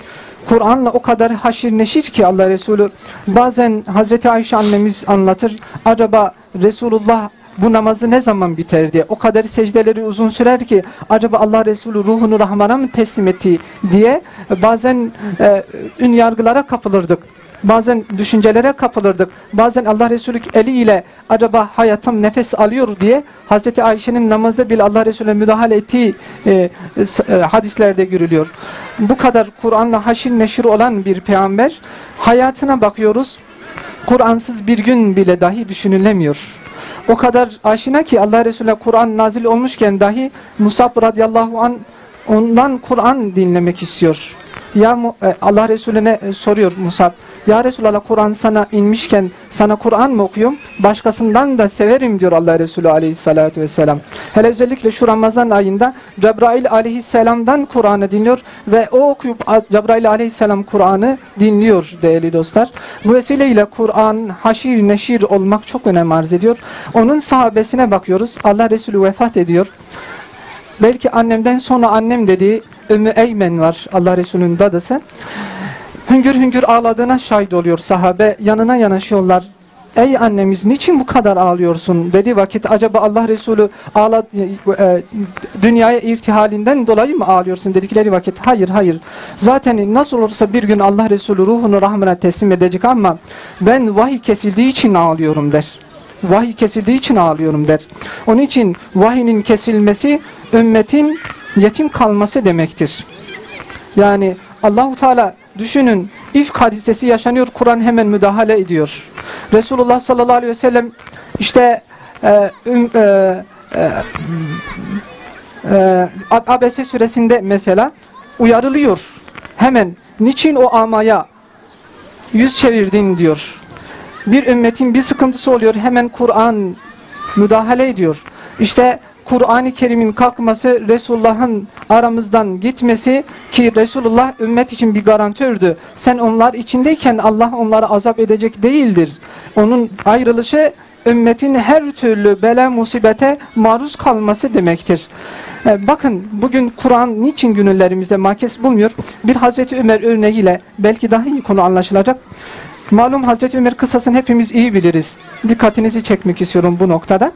Kur'an'la o kadar haşir neşir ki Allah Resulü. Bazen Hazreti Ayşe annemiz anlatır. Acaba Resulullah bu namazı ne zaman biter diye. O kadar secdeleri uzun sürer ki acaba Allah Resulü ruhunu Rahman'a mı teslim etti diye bazen e, ün yargılara kapılırdık. Bazen düşüncelere kapılırdık. Bazen Allah Resulü eliyle acaba hayatım nefes alıyor diye Hazreti Ayşe'nin namazda bile Allah Resulü'ne müdahale ettiği e, e, hadislerde görülüyor. Bu kadar Kur'an'la haşir neşir olan bir peygamber hayatına bakıyoruz. Kur'ansız bir gün bile dahi düşünülemiyor. O kadar aşina ki Allah Resulü'ne Kur'an nazil olmuşken dahi Musab radıyallahu anh ondan Kur'an dinlemek istiyor. Ya Allah Resulüne soruyor Musab, ya Resulallah Kur'an sana inmişken sana Kur'an mı okuyayım? Başkasından da severim diyor Allah Resulü aleyhissalatü vesselam. Hele özellikle şu Ramazan ayında Cebrail aleyhisselamdan Kur'an'ı dinliyor ve o okuyup Cebrail aleyhisselam Kur'an'ı dinliyor değerli dostlar. Bu vesileyle Kur'an haşir neşir olmak çok önem arz ediyor. Onun sahabesine bakıyoruz. Allah Resulü vefat ediyor. Belki annemden sonra annem dediği Ümmü Eymen var, Allah Resulü'nün dadısı. Hüngür hüngür ağladığına şahit oluyor sahabe. Yanına yanaşıyorlar. Ey annemiz niçin bu kadar ağlıyorsun dediği vakit acaba Allah Resulü ağla, e, dünyaya irtihalinden dolayı mı ağlıyorsun dedikleri vakit hayır hayır. Zaten nasıl olursa bir gün Allah Resulü ruhunu Rahman'a teslim edecek ama ben vahiy kesildiği için ağlıyorum der. Vahiy kesildiği için ağlıyorum der. Onun için vahinin kesilmesi ümmetin yetim kalması demektir. Yani Allahu Teala düşünün, ifk hadisesi yaşanıyor, Kur'an hemen müdahale ediyor. Resulullah sallallahu aleyhi ve sellem işte e, e, e, e, Abese suresinde mesela uyarılıyor. Hemen niçin o amaya yüz çevirdin diyor. Bir ümmetin bir sıkıntısı oluyor, hemen Kur'an müdahale ediyor. İşte Kur'an-ı Kerim'in kalkması, Resulullah'ın aramızdan gitmesi ki Resulullah ümmet için bir garantördü. Sen onlar içindeyken Allah onları azap edecek değildir. Onun ayrılışı ümmetin her türlü bela musibete maruz kalması demektir. Ee, bakın bugün Kur'an niçin gönüllerimizde makes bulmuyor? Bir Hazreti Ömer örneğiyle belki daha iyi konu anlaşılacak. Malum Hazreti Ömer kıssasını hepimiz iyi biliriz. Dikkatinizi çekmek istiyorum bu noktada.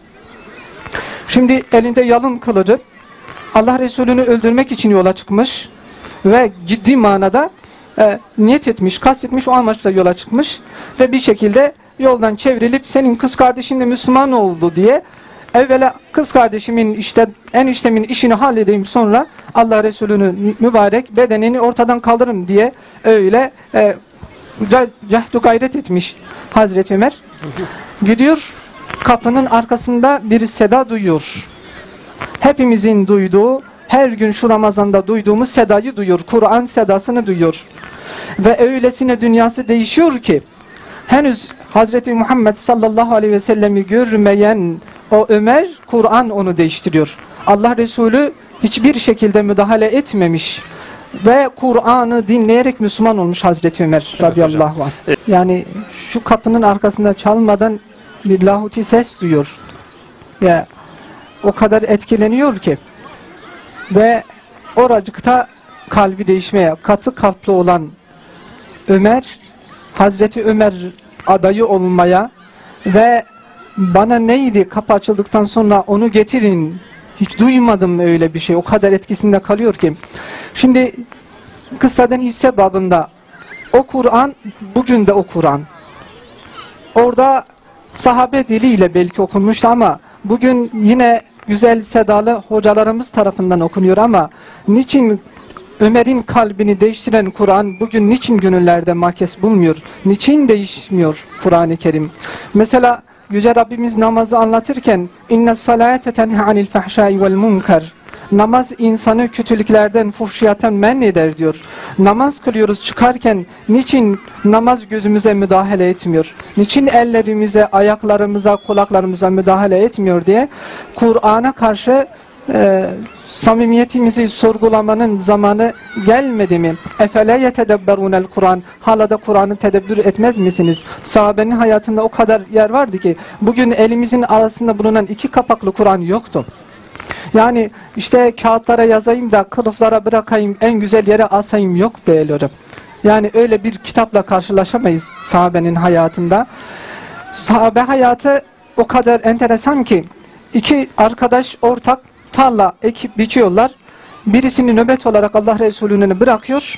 Şimdi elinde yalın kılıcı Allah Resulü'nü öldürmek için yola çıkmış ve ciddi manada e, niyet etmiş, kastetmiş, o amaçla yola çıkmış ve bir şekilde yoldan çevrilip senin kız kardeşin de Müslüman oldu diye evvela kız kardeşimin işte eniştemin işini halledeyim sonra Allah Resulü'nün mübarek bedenini ortadan kaldırın diye öyle e, cehdu gayret etmiş Hazreti Ömer. Gidiyor, kapının arkasında bir seda duyuyor. Hepimizin duyduğu, her gün şu Ramazan'da duyduğumuz sedayı duyuyor. Kur'an sedasını duyuyor. Ve öylesine dünyası değişiyor ki henüz Hazreti Muhammed sallallahu aleyhi ve sellemi görmeyen o Ömer, Kur'an onu değiştiriyor. Allah Resulü hiçbir şekilde müdahale etmemiş ve Kur'an'ı dinleyerek Müslüman olmuş Hazreti Ömer radıyallahu anh. Yani şu kapının arkasında çalmadan bir lahuti ses duyuyor. Ya o kadar etkileniyor ki ve oracıkta kalbi değişmeye, katı kalpli olan Ömer, Hazreti Ömer adayı olmaya ve bana neydi kapı açıldıktan sonra onu getirin, hiç duymadım öyle bir şey, o kadar etkisinde kalıyor ki. Şimdi kıssadan hisse babında o Kur'an, bugün de o Kur'an orada sahabe diliyle belki okunmuştu ama bugün yine güzel sedalı hocalarımız tarafından okunuyor ama niçin Ömer'in kalbini değiştiren Kur'an bugün niçin gönüllerde makes bulmuyor? Niçin değişmiyor Kur'an-ı Kerim? Mesela Yüce Rabbimiz namazı anlatırken inne salate tenha anil fahşai vel munkar. Namaz insanı kötülüklerden, fuhşiyatten men eder diyor. Namaz kılıyoruz çıkarken niçin namaz gözümüze müdahale etmiyor? Niçin ellerimize, ayaklarımıza, kulaklarımıza müdahale etmiyor diye Kur'an'a karşı e, samimiyetimizi sorgulamanın zamanı gelmedi mi? Efele yetedebberunel Kur'an. Hala da Kur'an'ı tedebbür etmez misiniz? Sahabenin hayatında o kadar yer vardı ki bugün elimizin arasında bulunan iki kapaklı Kur'an yoktu. Yani işte kağıtlara yazayım da kılıflara bırakayım, en güzel yere asayım yok değerli hocam. Yani öyle bir kitapla karşılaşamayız sahabenin hayatında. Sahabe hayatı o kadar enteresan ki iki arkadaş ortak tarla ekip biçiyorlar. Birisini nöbet olarak Allah Resulü'nü bırakıyor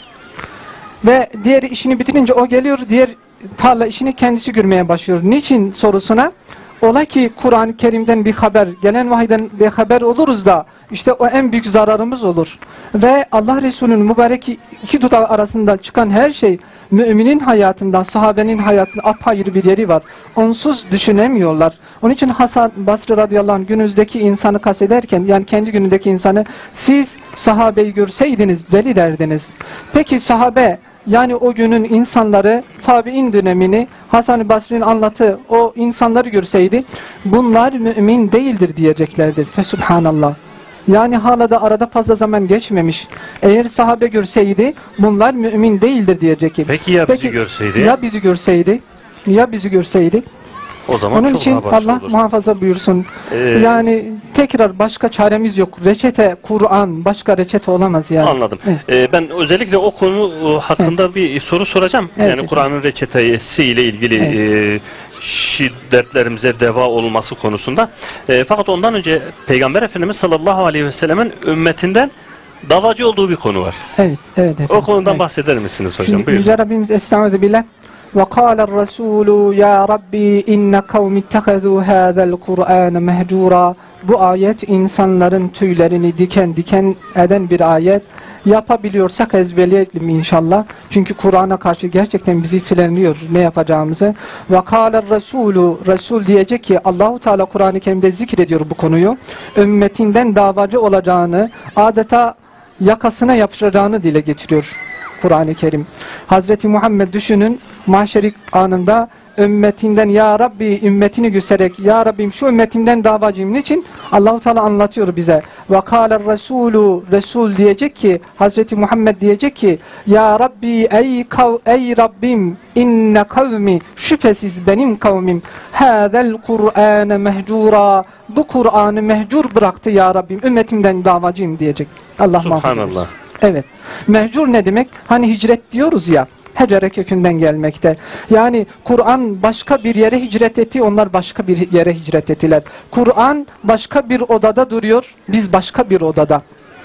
ve diğeri işini bitirince o geliyor, diğer tarla işini kendisi görmeye başlıyor. Niçin sorusuna, ola ki Kur'an-ı Kerim'den bir haber, gelen vahiden bir haber oluruz da işte o en büyük zararımız olur. Ve Allah Resulü'nün mübarek iki dudağı arasında çıkan her şey müminin hayatında, sahabenin hayatında apayrı bir yeri var. Onsuz düşünemiyorlar. Onun için Hasan Basri radıyallahu anh günümüzdeki insanı kastederken, yani kendi günündeki insanı, siz sahabeyi görseydiniz deli derdiniz. Peki sahabe, yani o günün insanları, tabi'in dönemini, Hasan-ı Basri'nin anlattığı o insanları görseydi, bunlar mümin değildir diyeceklerdir. Fesubhanallah. Yani hala da arada fazla zaman geçmemiş. Eğer sahabe görseydi, bunlar mümin değildir diyecek. Peki ya Peki, bizi görseydi? Ya bizi görseydi? Ya bizi görseydi? O zaman Onun çok için daha başka Allah olur. muhafaza buyursun. Ee, yani tekrar başka çaremiz yok. Reçete, Kur'an, başka reçete olamaz yani. Anladım. Evet. Ee, ben özellikle o konu e, hakkında evet. bir soru soracağım. Evet, yani evet. Kur'an'ın reçetesi ile ilgili Evet. e, şiddetlerimize deva olması konusunda. E, fakat ondan önce Peygamber Efendimiz sallallahu aleyhi ve sellemin ümmetinden davacı olduğu bir konu var. Evet, evet. Efendim. O konudan evet. bahseder misiniz hocam? Şimdi Buyurun. Yüce Rabbimiz Estaizu billah وَقَالَ الرَّسُولُ يَا رَبِّي اِنَّ قَوْمِ اتَّخَذُوا هَذَا الْقُرْآنَ مَهْجُورًا. Bu ayet insanların tüylerini diken diken eden bir ayet. Yapabiliyorsak ezberleyelim inşallah. Çünkü Kur'an'a karşı gerçekten bizi frenliyor ne yapacağımızı. وَقَالَ الرَّسُولُ Resul diyecek ki Allahu Teala Kur'an-ı Kerim'de zikrediyor bu konuyu. Ümmetinden davacı olacağını, adeta yakasına yapışacağını dile getiriyor Kur'an-ı Kerim. Hazreti Muhammed düşünün, mahşerik anında ümmetinden ya Rabbi ümmetini göstererek ya Rabbim şu ümmetimden davacıyım. Niçin? Allahu Teala anlatıyor bize. Ve kâler Resulü Resul diyecek ki Hazreti Muhammed diyecek ki ya Rabbi ey kav ey Rabbim inne kavmi şüphesiz benim kavmim hâzel Kur'âne mehcûrâ bu Kur'an'ı mehcur bıraktı ya Rabbim ümmetimden davacıyım diyecek. Allah muhafaza etsin. Subhanallah. Evet. Mehcur ne demek? Hani hicret diyoruz ya. Hecere kökünden gelmekte. Yani Kur'an başka bir yere hicret etti, onlar başka bir yere hicret ettiler. Kur'an başka bir odada duruyor, biz başka bir odada.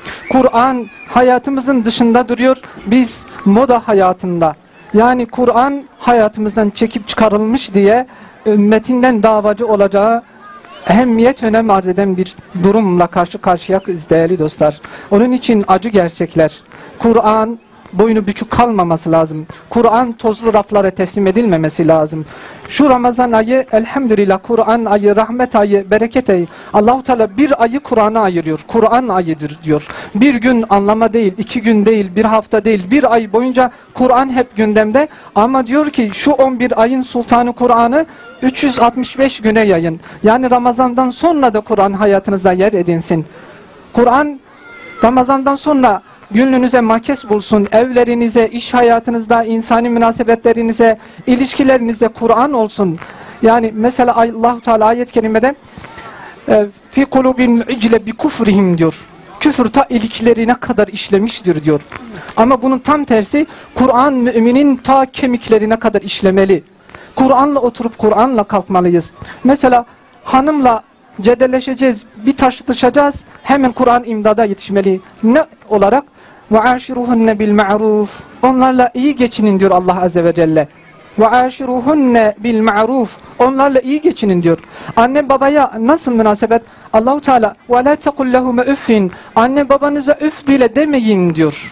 Kur'an hayatımızın dışında duruyor, biz moda hayatında. Yani Kur'an hayatımızdan çekip çıkarılmış diye ümmetinden davacı olacağı ehemmiyet önem arz eden bir durumla karşı karşıyayız değerli dostlar. Onun için acı gerçekler. Kur'an boynu bükük kalmaması lazım. Kur'an tozlu raflara teslim edilmemesi lazım. Şu Ramazan ayı elhamdülillah Kur'an ayı, rahmet ayı, bereket ayı. Allahu Teala bir ayı Kur'an'a ayırıyor. Kur'an ayıdır diyor. Bir gün anlama değil, iki gün değil, bir hafta değil, bir ay boyunca Kur'an hep gündemde. Ama diyor ki şu on bir ayın sultanı Kur'an'ı üç yüz altmış beş güne yayın. Yani Ramazan'dan sonra da Kur'an hayatınızda yer edinsin. Kur'an Ramazan'dan sonra gönlünüze makes bulsun, evlerinize, iş hayatınızda, insani münasebetlerinize, ilişkilerinizde Kur'an olsun. Yani mesela Allah-u Teala ayet-i kerimede fi kulubin icle bi kufrihim diyor. Küfür ta iliklerine kadar işlemiştir diyor. Ama bunun tam tersi Kur'an müminin ta kemiklerine kadar işlemeli. Kur'an'la oturup Kur'an'la kalkmalıyız. Mesela hanımla cedelleşeceğiz, bir tartışacağız, hemen Kur'an imdada yetişmeli. Ne olarak? وَعَاشِرُهُنَّ بِالْمَعْرُوفِ Onlarla iyi geçinin diyor Allah Azze ve Celle. وَعَاشِرُهُنَّ بِالْمَعْرُوفِ Onlarla iyi geçinin diyor. Anne babaya nasıl münasebet? Allah-u Teala وَلَا تَقُلْ لَهُمَ üffin Anne babanıza üf bile demeyin diyor.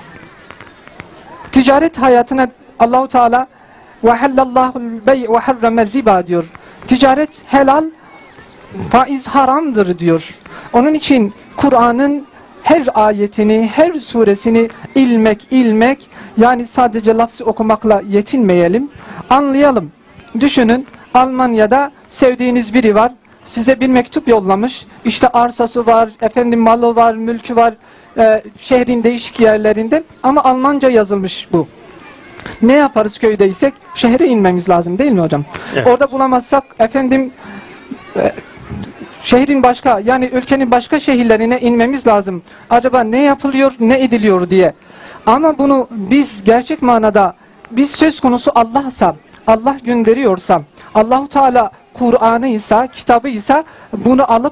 Ticaret hayatına Allah-u Teala وَحَلَّ اللّٰهُ الْبَيْءِ وَحَرَّمَ الرِّبَى diyor. Ticaret helal, faiz haramdır diyor. Onun için Kur'an'ın her ayetini, her suresini ilmek ilmek, yani sadece lafzı okumakla yetinmeyelim, anlayalım. Düşünün, Almanya'da sevdiğiniz biri var, size bir mektup yollamış, işte arsası var, efendim malı var, mülkü var, e, şehrin değişik yerlerinde ama Almanca yazılmış bu. Ne yaparız köydeysek? Şehre inmemiz lazım değil mi hocam? Evet. Orada bulamazsak efendim e, şehrin başka, yani ülkenin başka şehirlerine inmemiz lazım. Acaba ne yapılıyor, ne ediliyor diye. Ama bunu biz gerçek manada biz söz konusu Allah'sa, Allah gönderiyorsa, Allahu Teala Kur'an'ı ise, kitabı ise bunu alıp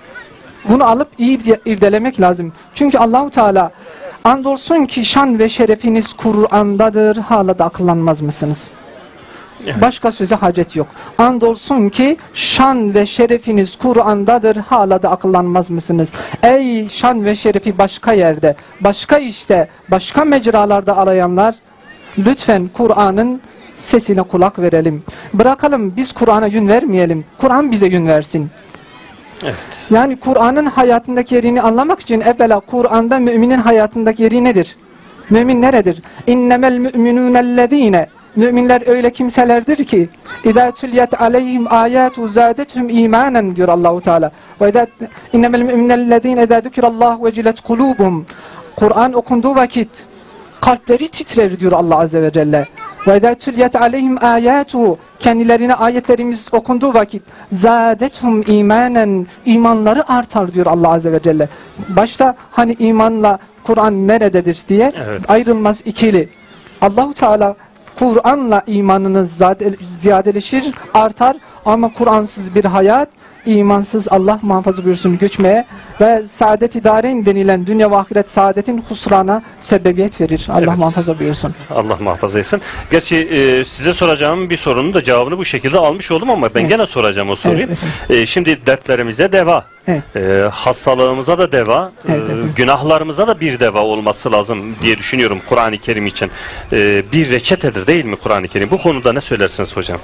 bunu alıp iyi irdelemek lazım. Çünkü Allahu Teala andolsun ki şan ve şerefiniz Kur'an'dadır, hala da akıllanmaz mısınız? Evet. Başka söze hacet yok. Andolsun ki şan ve şerefiniz Kur'an'dadır, hala da akıllanmaz mısınız? Ey şan ve şerefi başka yerde, başka işte, başka mecralarda arayanlar, lütfen Kur'an'ın sesine kulak verelim. Bırakalım biz Kur'an'a yön vermeyelim. Kur'an bize yön versin. Evet. Yani Kur'an'ın hayatındaki yerini anlamak için evvela Kur'an'da müminin hayatındaki yeri nedir? Mümin neredir? İnnemel müminunellezine. Müminler öyle kimselerdir ki İzâ tülyet aleyhim âyâtu zâdethum îmânen diyor Allahu Teala. Ve izâ innemel müminellezine izâ zükirallahu vecilet kulûbum. Kur'an okunduğu vakit kalpleri titrer diyor Allah Azze ve Celle. Ve izâ tülyet aleyhim âyâtu, kendilerine ayetlerimiz okunduğu vakit zâdethum îmânen, imanları artar diyor Allah Azze ve Celle. Başta hani imanla Kur'an nerededir diye Evet. ayrılmaz ikili. Allahu Teala Kur'an'la imanınız ziyadeleşir, artar ama Kur'ansız bir hayat, imansız Allah muhafaza buyursun göçmeye ve saadet-i dareyn denilen dünya ve ahiret saadetin husrana sebebiyet verir. Allah Evet. muhafaza buyursun. Allah muhafaza etsin. Gerçi e, size soracağım bir sorunun da cevabını bu şekilde almış oldum ama ben Evet. gene soracağım o soruyu. Evet, E, şimdi dertlerimize deva, Evet. e, hastalığımıza da deva, Evet, e, evet. günahlarımıza da bir deva olması lazım diye düşünüyorum Kur'an-ı Kerim için. E, bir reçetedir değil mi Kur'an-ı Kerim? Bu konuda ne söylersiniz hocam?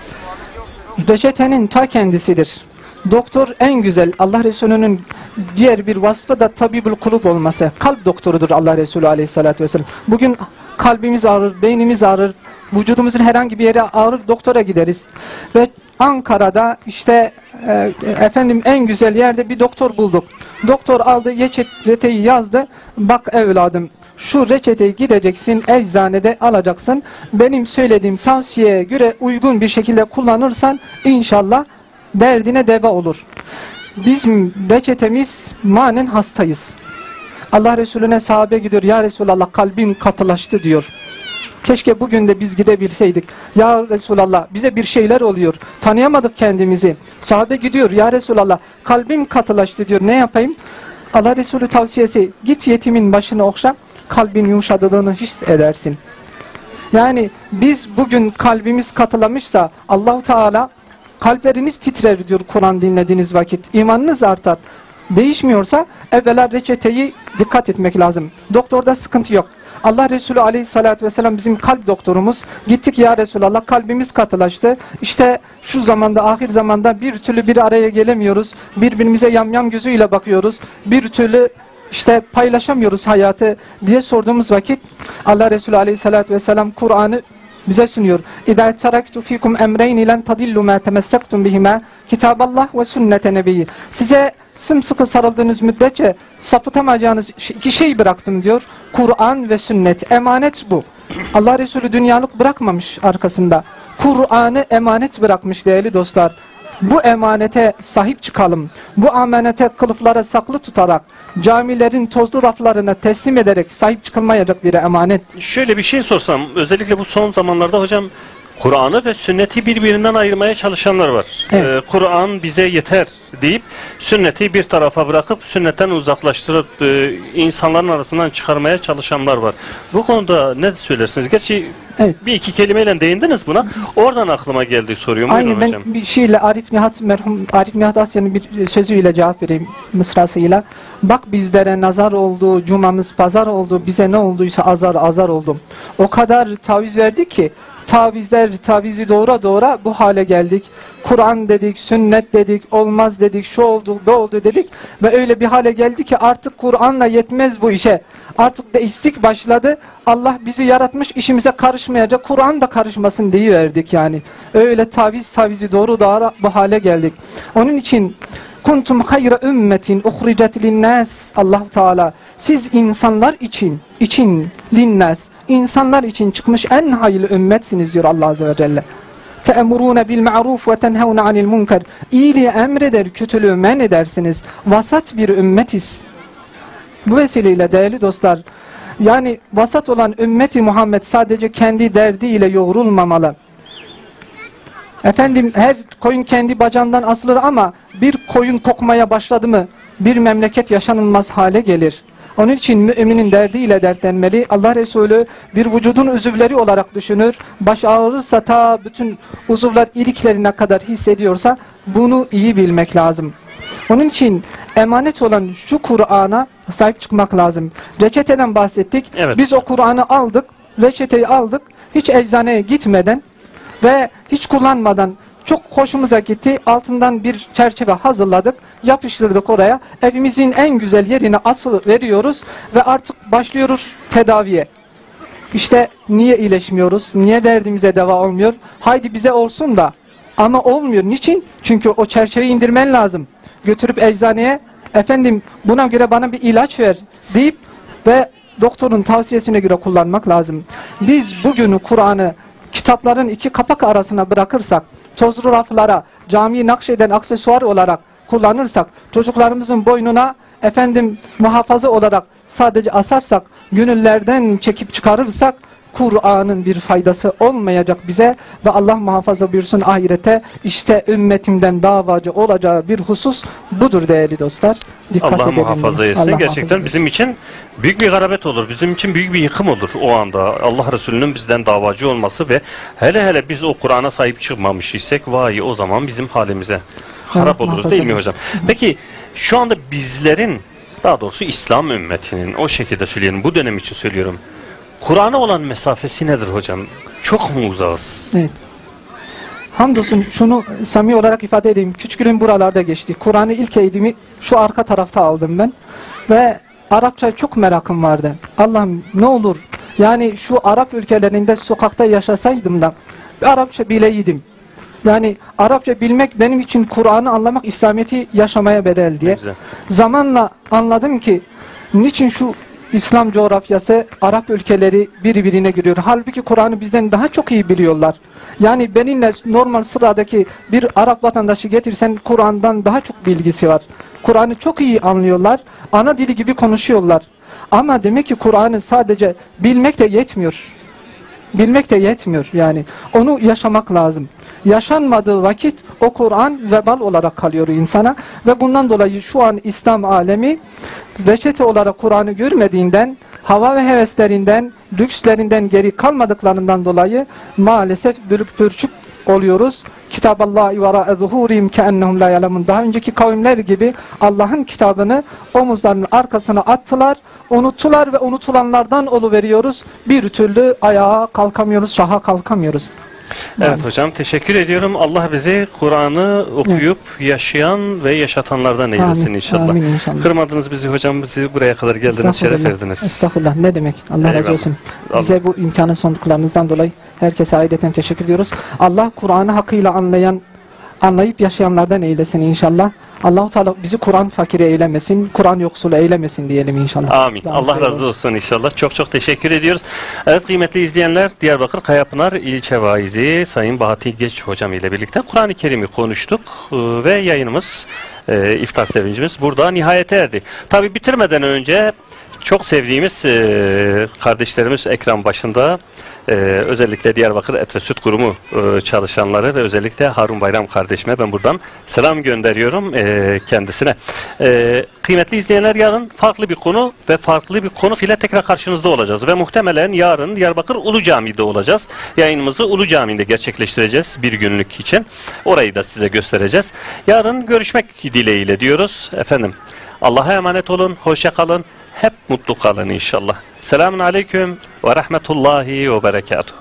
Reçetenin ta kendisidir. Doktor en güzel, Allah Resulü'nün diğer bir vasfı da tabibül kulub olması. Kalp doktorudur Allah Resulü aleyhissalatü vesselam. Bugün kalbimiz ağrır, beynimiz ağrır, vücudumuzun herhangi bir yere ağrır, doktora gideriz. Ve Ankara'da işte e, efendim en güzel yerde bir doktor bulduk. Doktor aldı, reçeteyi yazdı. Bak evladım, şu reçeteyi gideceksin, eczanede alacaksın. Benim söylediğim tavsiyeye göre uygun bir şekilde kullanırsan inşallah derdine deva olur. Bizim reçetemiz manen hastayız. Allah Resulüne sahabe gidiyor. Ya Resulallah kalbim katılaştı diyor. Keşke bugün de biz gidebilseydik. Ya Resulallah bize bir şeyler oluyor. Tanıyamadık kendimizi. Sahabe gidiyor. Ya Resulallah kalbim katılaştı diyor. Ne yapayım? Allah Resulü tavsiyesi git yetimin başını okşa. Kalbin yumuşadığını hissedersin. Yani biz bugün kalbimiz katılamışsa Allahu Teala kalpleriniz titrer diyor Kur'an dinlediğiniz vakit. İmanınız artar. Değişmiyorsa evvela reçeteyi dikkat etmek lazım. Doktorda sıkıntı yok. Allah Resulü aleyhissalatü vesselam bizim kalp doktorumuz. Gittik ya Resulallah kalbimiz katılaştı. İşte şu zamanda ahir zamanda bir türlü bir araya gelemiyoruz. Birbirimize yamyam gözüyle bakıyoruz. Bir türlü işte paylaşamıyoruz hayatı diye sorduğumuz vakit Allah Resulü aleyhissalatü vesselam Kur'an'ı bize sunuyor. İzâ teraktu fîkum emreyni len tadillu mâ temessektum bihimâ kitâballah ve sünnete nebiyyi. Size sımsıkı sarıldığınız müddetçe sapıtamayacağınız iki şey bıraktım diyor. Kur'an ve sünnet. Emanet bu. Allah Resulü dünyalık bırakmamış arkasında. Kur'an'ı emanet bırakmış değerli dostlar. Bu emanete sahip çıkalım. Bu emanete kılıflara saklı tutarak, camilerin tozlu raflarına teslim ederek sahip çıkılmayacak bir emanet. Şöyle bir şey sorsam, özellikle bu son zamanlarda hocam Kur'an'ı ve sünneti birbirinden ayırmaya çalışanlar var. Evet. Ee, Kur'an bize yeter deyip sünneti bir tarafa bırakıp sünnetten uzaklaştırıp e, insanların arasından çıkarmaya çalışanlar var. Bu konuda ne söylersiniz? Gerçi Evet. bir iki kelimeyle değindiniz buna. Oradan aklıma geldi soruyorum. Aynı Buyurun ben hocam. bir şeyle Arif Nihat merhum Arif Nihat Asya'nın bir sözüyle cevap vereyim mısrasıyla. Bak bizlere nazar oldu, cumamız pazar oldu, bize ne olduysa azar azar oldu. O kadar taviz verdi ki tavizler tavizi doğra doğra bu hale geldik. Kur'an dedik, sünnet dedik, olmaz dedik, şu oldu, bu oldu dedik ve öyle bir hale geldi ki artık Kur'an'la yetmez bu işe. Artık deistik başladı. Allah bizi yaratmış, işimize karışmayacak, Kur'an da karışmasın deyiverdik yani. Öyle taviz tavizi doğru doğra bu hale geldik. Onun için kuntum hayra ümmetin uhricet linnas. Allah Teala siz insanlar için için linnas insanlar için çıkmış en hayırlı ümmetsiniz diyor Allah Azze ve Celle. Te'emurûne bil ma'ruf ve tenhevne anil munker. İyiliği emreder, kötülüğü men edersiniz. Vasat bir ümmetiz. Bu vesileyle değerli dostlar, Yani vasat olan ümmeti Muhammed sadece kendi derdiyle yoğrulmamalı. Efendim her koyun kendi bacağından asılır ama bir koyun kokmaya başladı mı bir memleket yaşanılmaz hale gelir. Onun için müminin derdiyle dertlenmeli. Allah Resulü bir vücudun uzuvları olarak düşünür. Baş ağrırsa ta bütün uzuvlar iliklerine kadar hissediyorsa bunu iyi bilmek lazım. Onun için emanet olan şu Kur'an'a sahip çıkmak lazım. Reçeteden bahsettik. Evet. Biz o Kur'an'ı aldık, reçeteyi aldık. Hiç eczaneye gitmeden ve hiç kullanmadan çok hoşumuza gitti. Altından bir çerçeve hazırladık. Yapıştırdık oraya. Evimizin en güzel yerine asıl veriyoruz ve artık başlıyoruz tedaviye. İşte niye iyileşmiyoruz? Niye derdimize deva olmuyor? Haydi bize olsun da. Ama olmuyor. Niçin? Çünkü o çerçeveyi indirmen lazım. Götürüp eczaneye efendim buna göre bana bir ilaç ver deyip ve doktorun tavsiyesine göre kullanmak lazım. Biz bugünü Kur'an'ı kitapların iki kapak arasına bırakırsak, tozlu raflara, camiyi nakşeden aksesuar olarak kullanırsak, çocuklarımızın boynuna efendim muhafaza olarak sadece asarsak, gönüllerden çekip çıkarırsak, Kur'an'ın bir faydası olmayacak bize ve Allah muhafaza buyursun ahirete. İşte ümmetimden davacı olacağı bir husus budur değerli dostlar. Dikkat Allah edelim. muhafaza etsin. Allah Gerçekten muhafaza bizim için büyük bir garabet olur. Bizim için büyük bir yıkım olur o anda. Allah Resulü'nün bizden davacı olması ve hele hele biz o Kur'an'a sahip çıkmamış isek vay o zaman bizim halimize harap Allah oluruz değil mi muhafaza hocam? Peki şu anda bizlerin, daha doğrusu İslam ümmetinin, o şekilde söyleyelim, bu dönem için söylüyorum, Kur'an'a olan mesafesi nedir hocam? Çok mu uzağız? Evet. Hamdolsun şunu samimi olarak ifade edeyim. Küçüklüğüm buralarda geçti. Kur'an'ı ilk eğitimi şu arka tarafta aldım ben. Ve Arapçaya çok merakım vardı. Allah'ım ne olur yani şu Arap ülkelerinde sokakta yaşasaydım da Arapça bileydim. Yani Arapça bilmek benim için Kur'an'ı anlamak, İslamiyet'i yaşamaya bedel diye. Güzel. Zamanla anladım ki niçin şu İslam coğrafyası, Arap ülkeleri birbirine giriyor. Halbuki Kur'an'ı bizden daha çok iyi biliyorlar. Yani benimle normal sıradaki bir Arap vatandaşı getirsen Kur'an'dan daha çok bilgisi var. Kur'an'ı çok iyi anlıyorlar. Ana dili gibi konuşuyorlar. Ama demek ki Kur'an'ı sadece bilmek de yetmiyor. Bilmek de yetmiyor yani. Onu yaşamak lazım. Yaşanmadığı vakit o Kur'an vebal olarak kalıyor insana ve bundan dolayı şu an İslam alemi reçete olarak Kur'an'ı görmediğinden, hava ve heveslerinden, lükslerinden geri kalmadıklarından dolayı maalesef bölük pörçük oluyoruz. Kitaballahi vera'a zuhurim keennehum la ya'lemun. Daha önceki kavimler gibi Allah'ın kitabını omuzlarının arkasına attılar, unuttular ve unutulanlardan oluveriyoruz. Bir türlü ayağa kalkamıyoruz, şaha kalkamıyoruz. Evet hocam, teşekkür ediyorum. Allah bizi Kur'an'ı okuyup yaşayan ve yaşatanlardan eylesin Amin, inşallah. amin inşallah. Kırmadınız bizi hocam, bizi buraya kadar geldiniz, şeref Estağfurullah, verdiniz. Estağfurullah. Ne demek? Allah razı Eyvallah. olsun. Allah. Bize bu imkanı sunduklarınızdan dolayı herkese ayrıca teşekkür ediyoruz. Allah Kur'an'ı hakkıyla anlayan, anlayıp yaşayanlardan eylesin inşallah. Allah-u Teala bizi Kur'an fakiri eylemesin, Kur'an yoksulu eylemesin diyelim inşallah. Amin. Daha Allah şey razı olsun inşallah. Çok çok teşekkür ediyoruz. Evet kıymetli izleyenler, Diyarbakır Kayapınar İlçe Vaizi Sayın Bahattin Geç hocam ile birlikte Kur'an-ı Kerim'i konuştuk ee, ve yayınımız, e, iftar sevincimiz burada nihayete erdi. Tabi bitirmeden önce çok sevdiğimiz e, kardeşlerimiz ekran başında, Ee, özellikle Diyarbakır Et ve Süt Kurumu e, çalışanları ve özellikle Harun Bayram kardeşime ben buradan selam gönderiyorum e, kendisine. E, kıymetli izleyenler, yarın farklı bir konu ve farklı bir konuk ile tekrar karşınızda olacağız ve muhtemelen yarın Diyarbakır Ulu Cami'de olacağız. Yayınımızı Ulu Cami'de gerçekleştireceğiz bir günlük için. Orayı da size göstereceğiz. Yarın görüşmek dileğiyle diyoruz. Efendim, Allah'a emanet olun, hoşça kalın. Hep mutlu kalın inşallah. Selamun aleyküm ve rahmetullahi ve berekatuhu.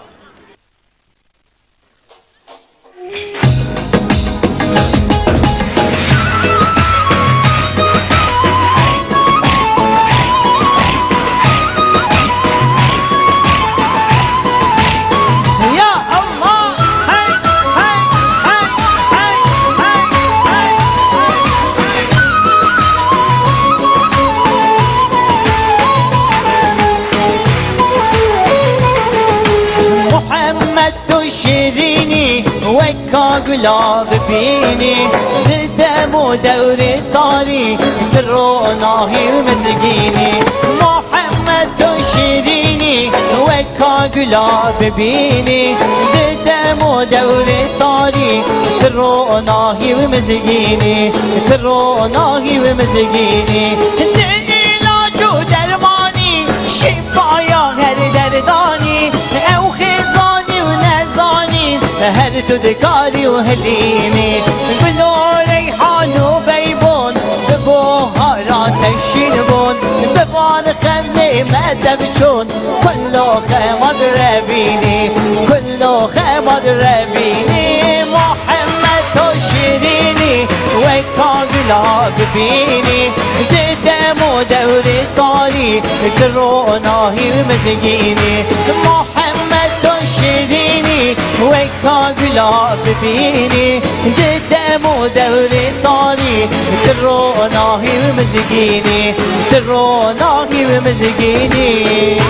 Ya Allah, hey, hey, hey, hey, hey, hey. Muhammed تشيريني وكا قلاب بيني بدم ودور الطريق تروناه مسكيني محمد تشيريني güla bebini Dedem o devri tali Kıronahi ve mezgini Kıronahi ve mezgini Ne ilacı dermani Şifaya her derdani Ev khizani ve nezani Her tüdkari ve helimi Bilo reyhanu beybun Buharat eşinbun Bevan khemni medebçun Kullu khemad revini Kullu khemad revini Muhammed to şirini Vekka gülab bini Dedem o devri tali Kıronahi mezgini Muhammed to şirini Vekka gülab bini Dedem o devri tali Kıronahi mezgini Kıronahi mezgini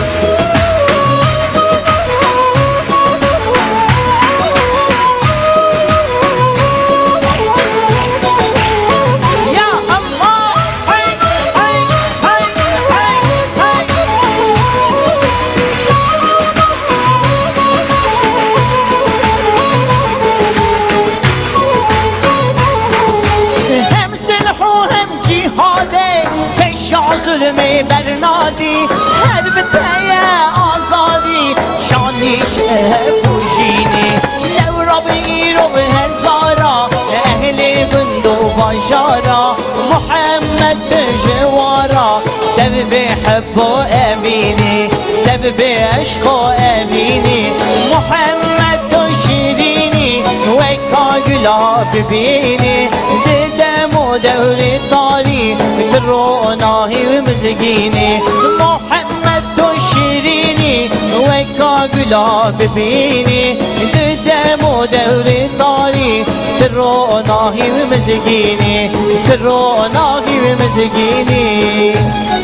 zulmü bernadi her biteye azadi şani şehef ujini levrabi rob hezara ehli bundu bajara Muhammed tejvara tevbi hubbu emini tevbi aşkı emini Muhammed tuşirini vekka gülab bini dedem o devri tali Kıronahi ve mezgini Muhammed to şirini Vekka gülab bini Dedem o devri tali Kıronahi ve mezgini Kıronahi ve mezgini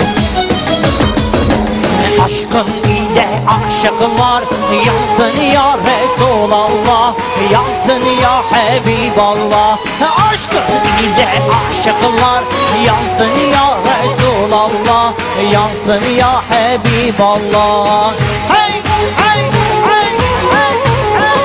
Aşkın ile aşıklar yansın ya Resulallah Yansın ya Habiballah Aşkın ile aşıklar yansın ya Resulallah Yansın ya Habiballah Hey hey hey hey hey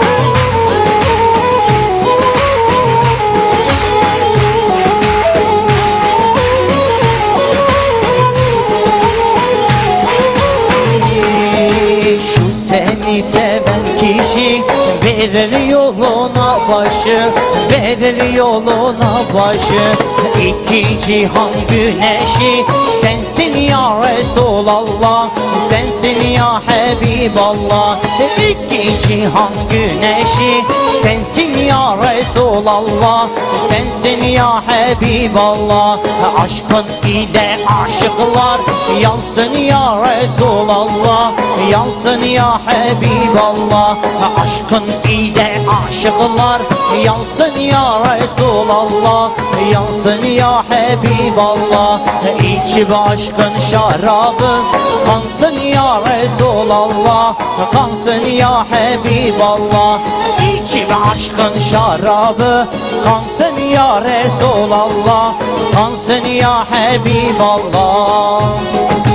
Şu seni seven kişi verir yoluna başı Verir yoluna başı İki cihan güneşi sensin ya Resulallah Sensin ya Habiballah İki cihan güneşi sensin ya Resulallah Sensin ya Habiballah Aşkın ile aşıklar yansın ya Resulallah Yansın ya Habiballah Aşkın ile aşıklar yansın ya Resulallah Yansın ya Habiballah İçip aşkın şarabı kansın ya Resulallah Kansın ya Habiballah İçip aşkın şarabı kansın ya Resulallah Kansın ya Habiballah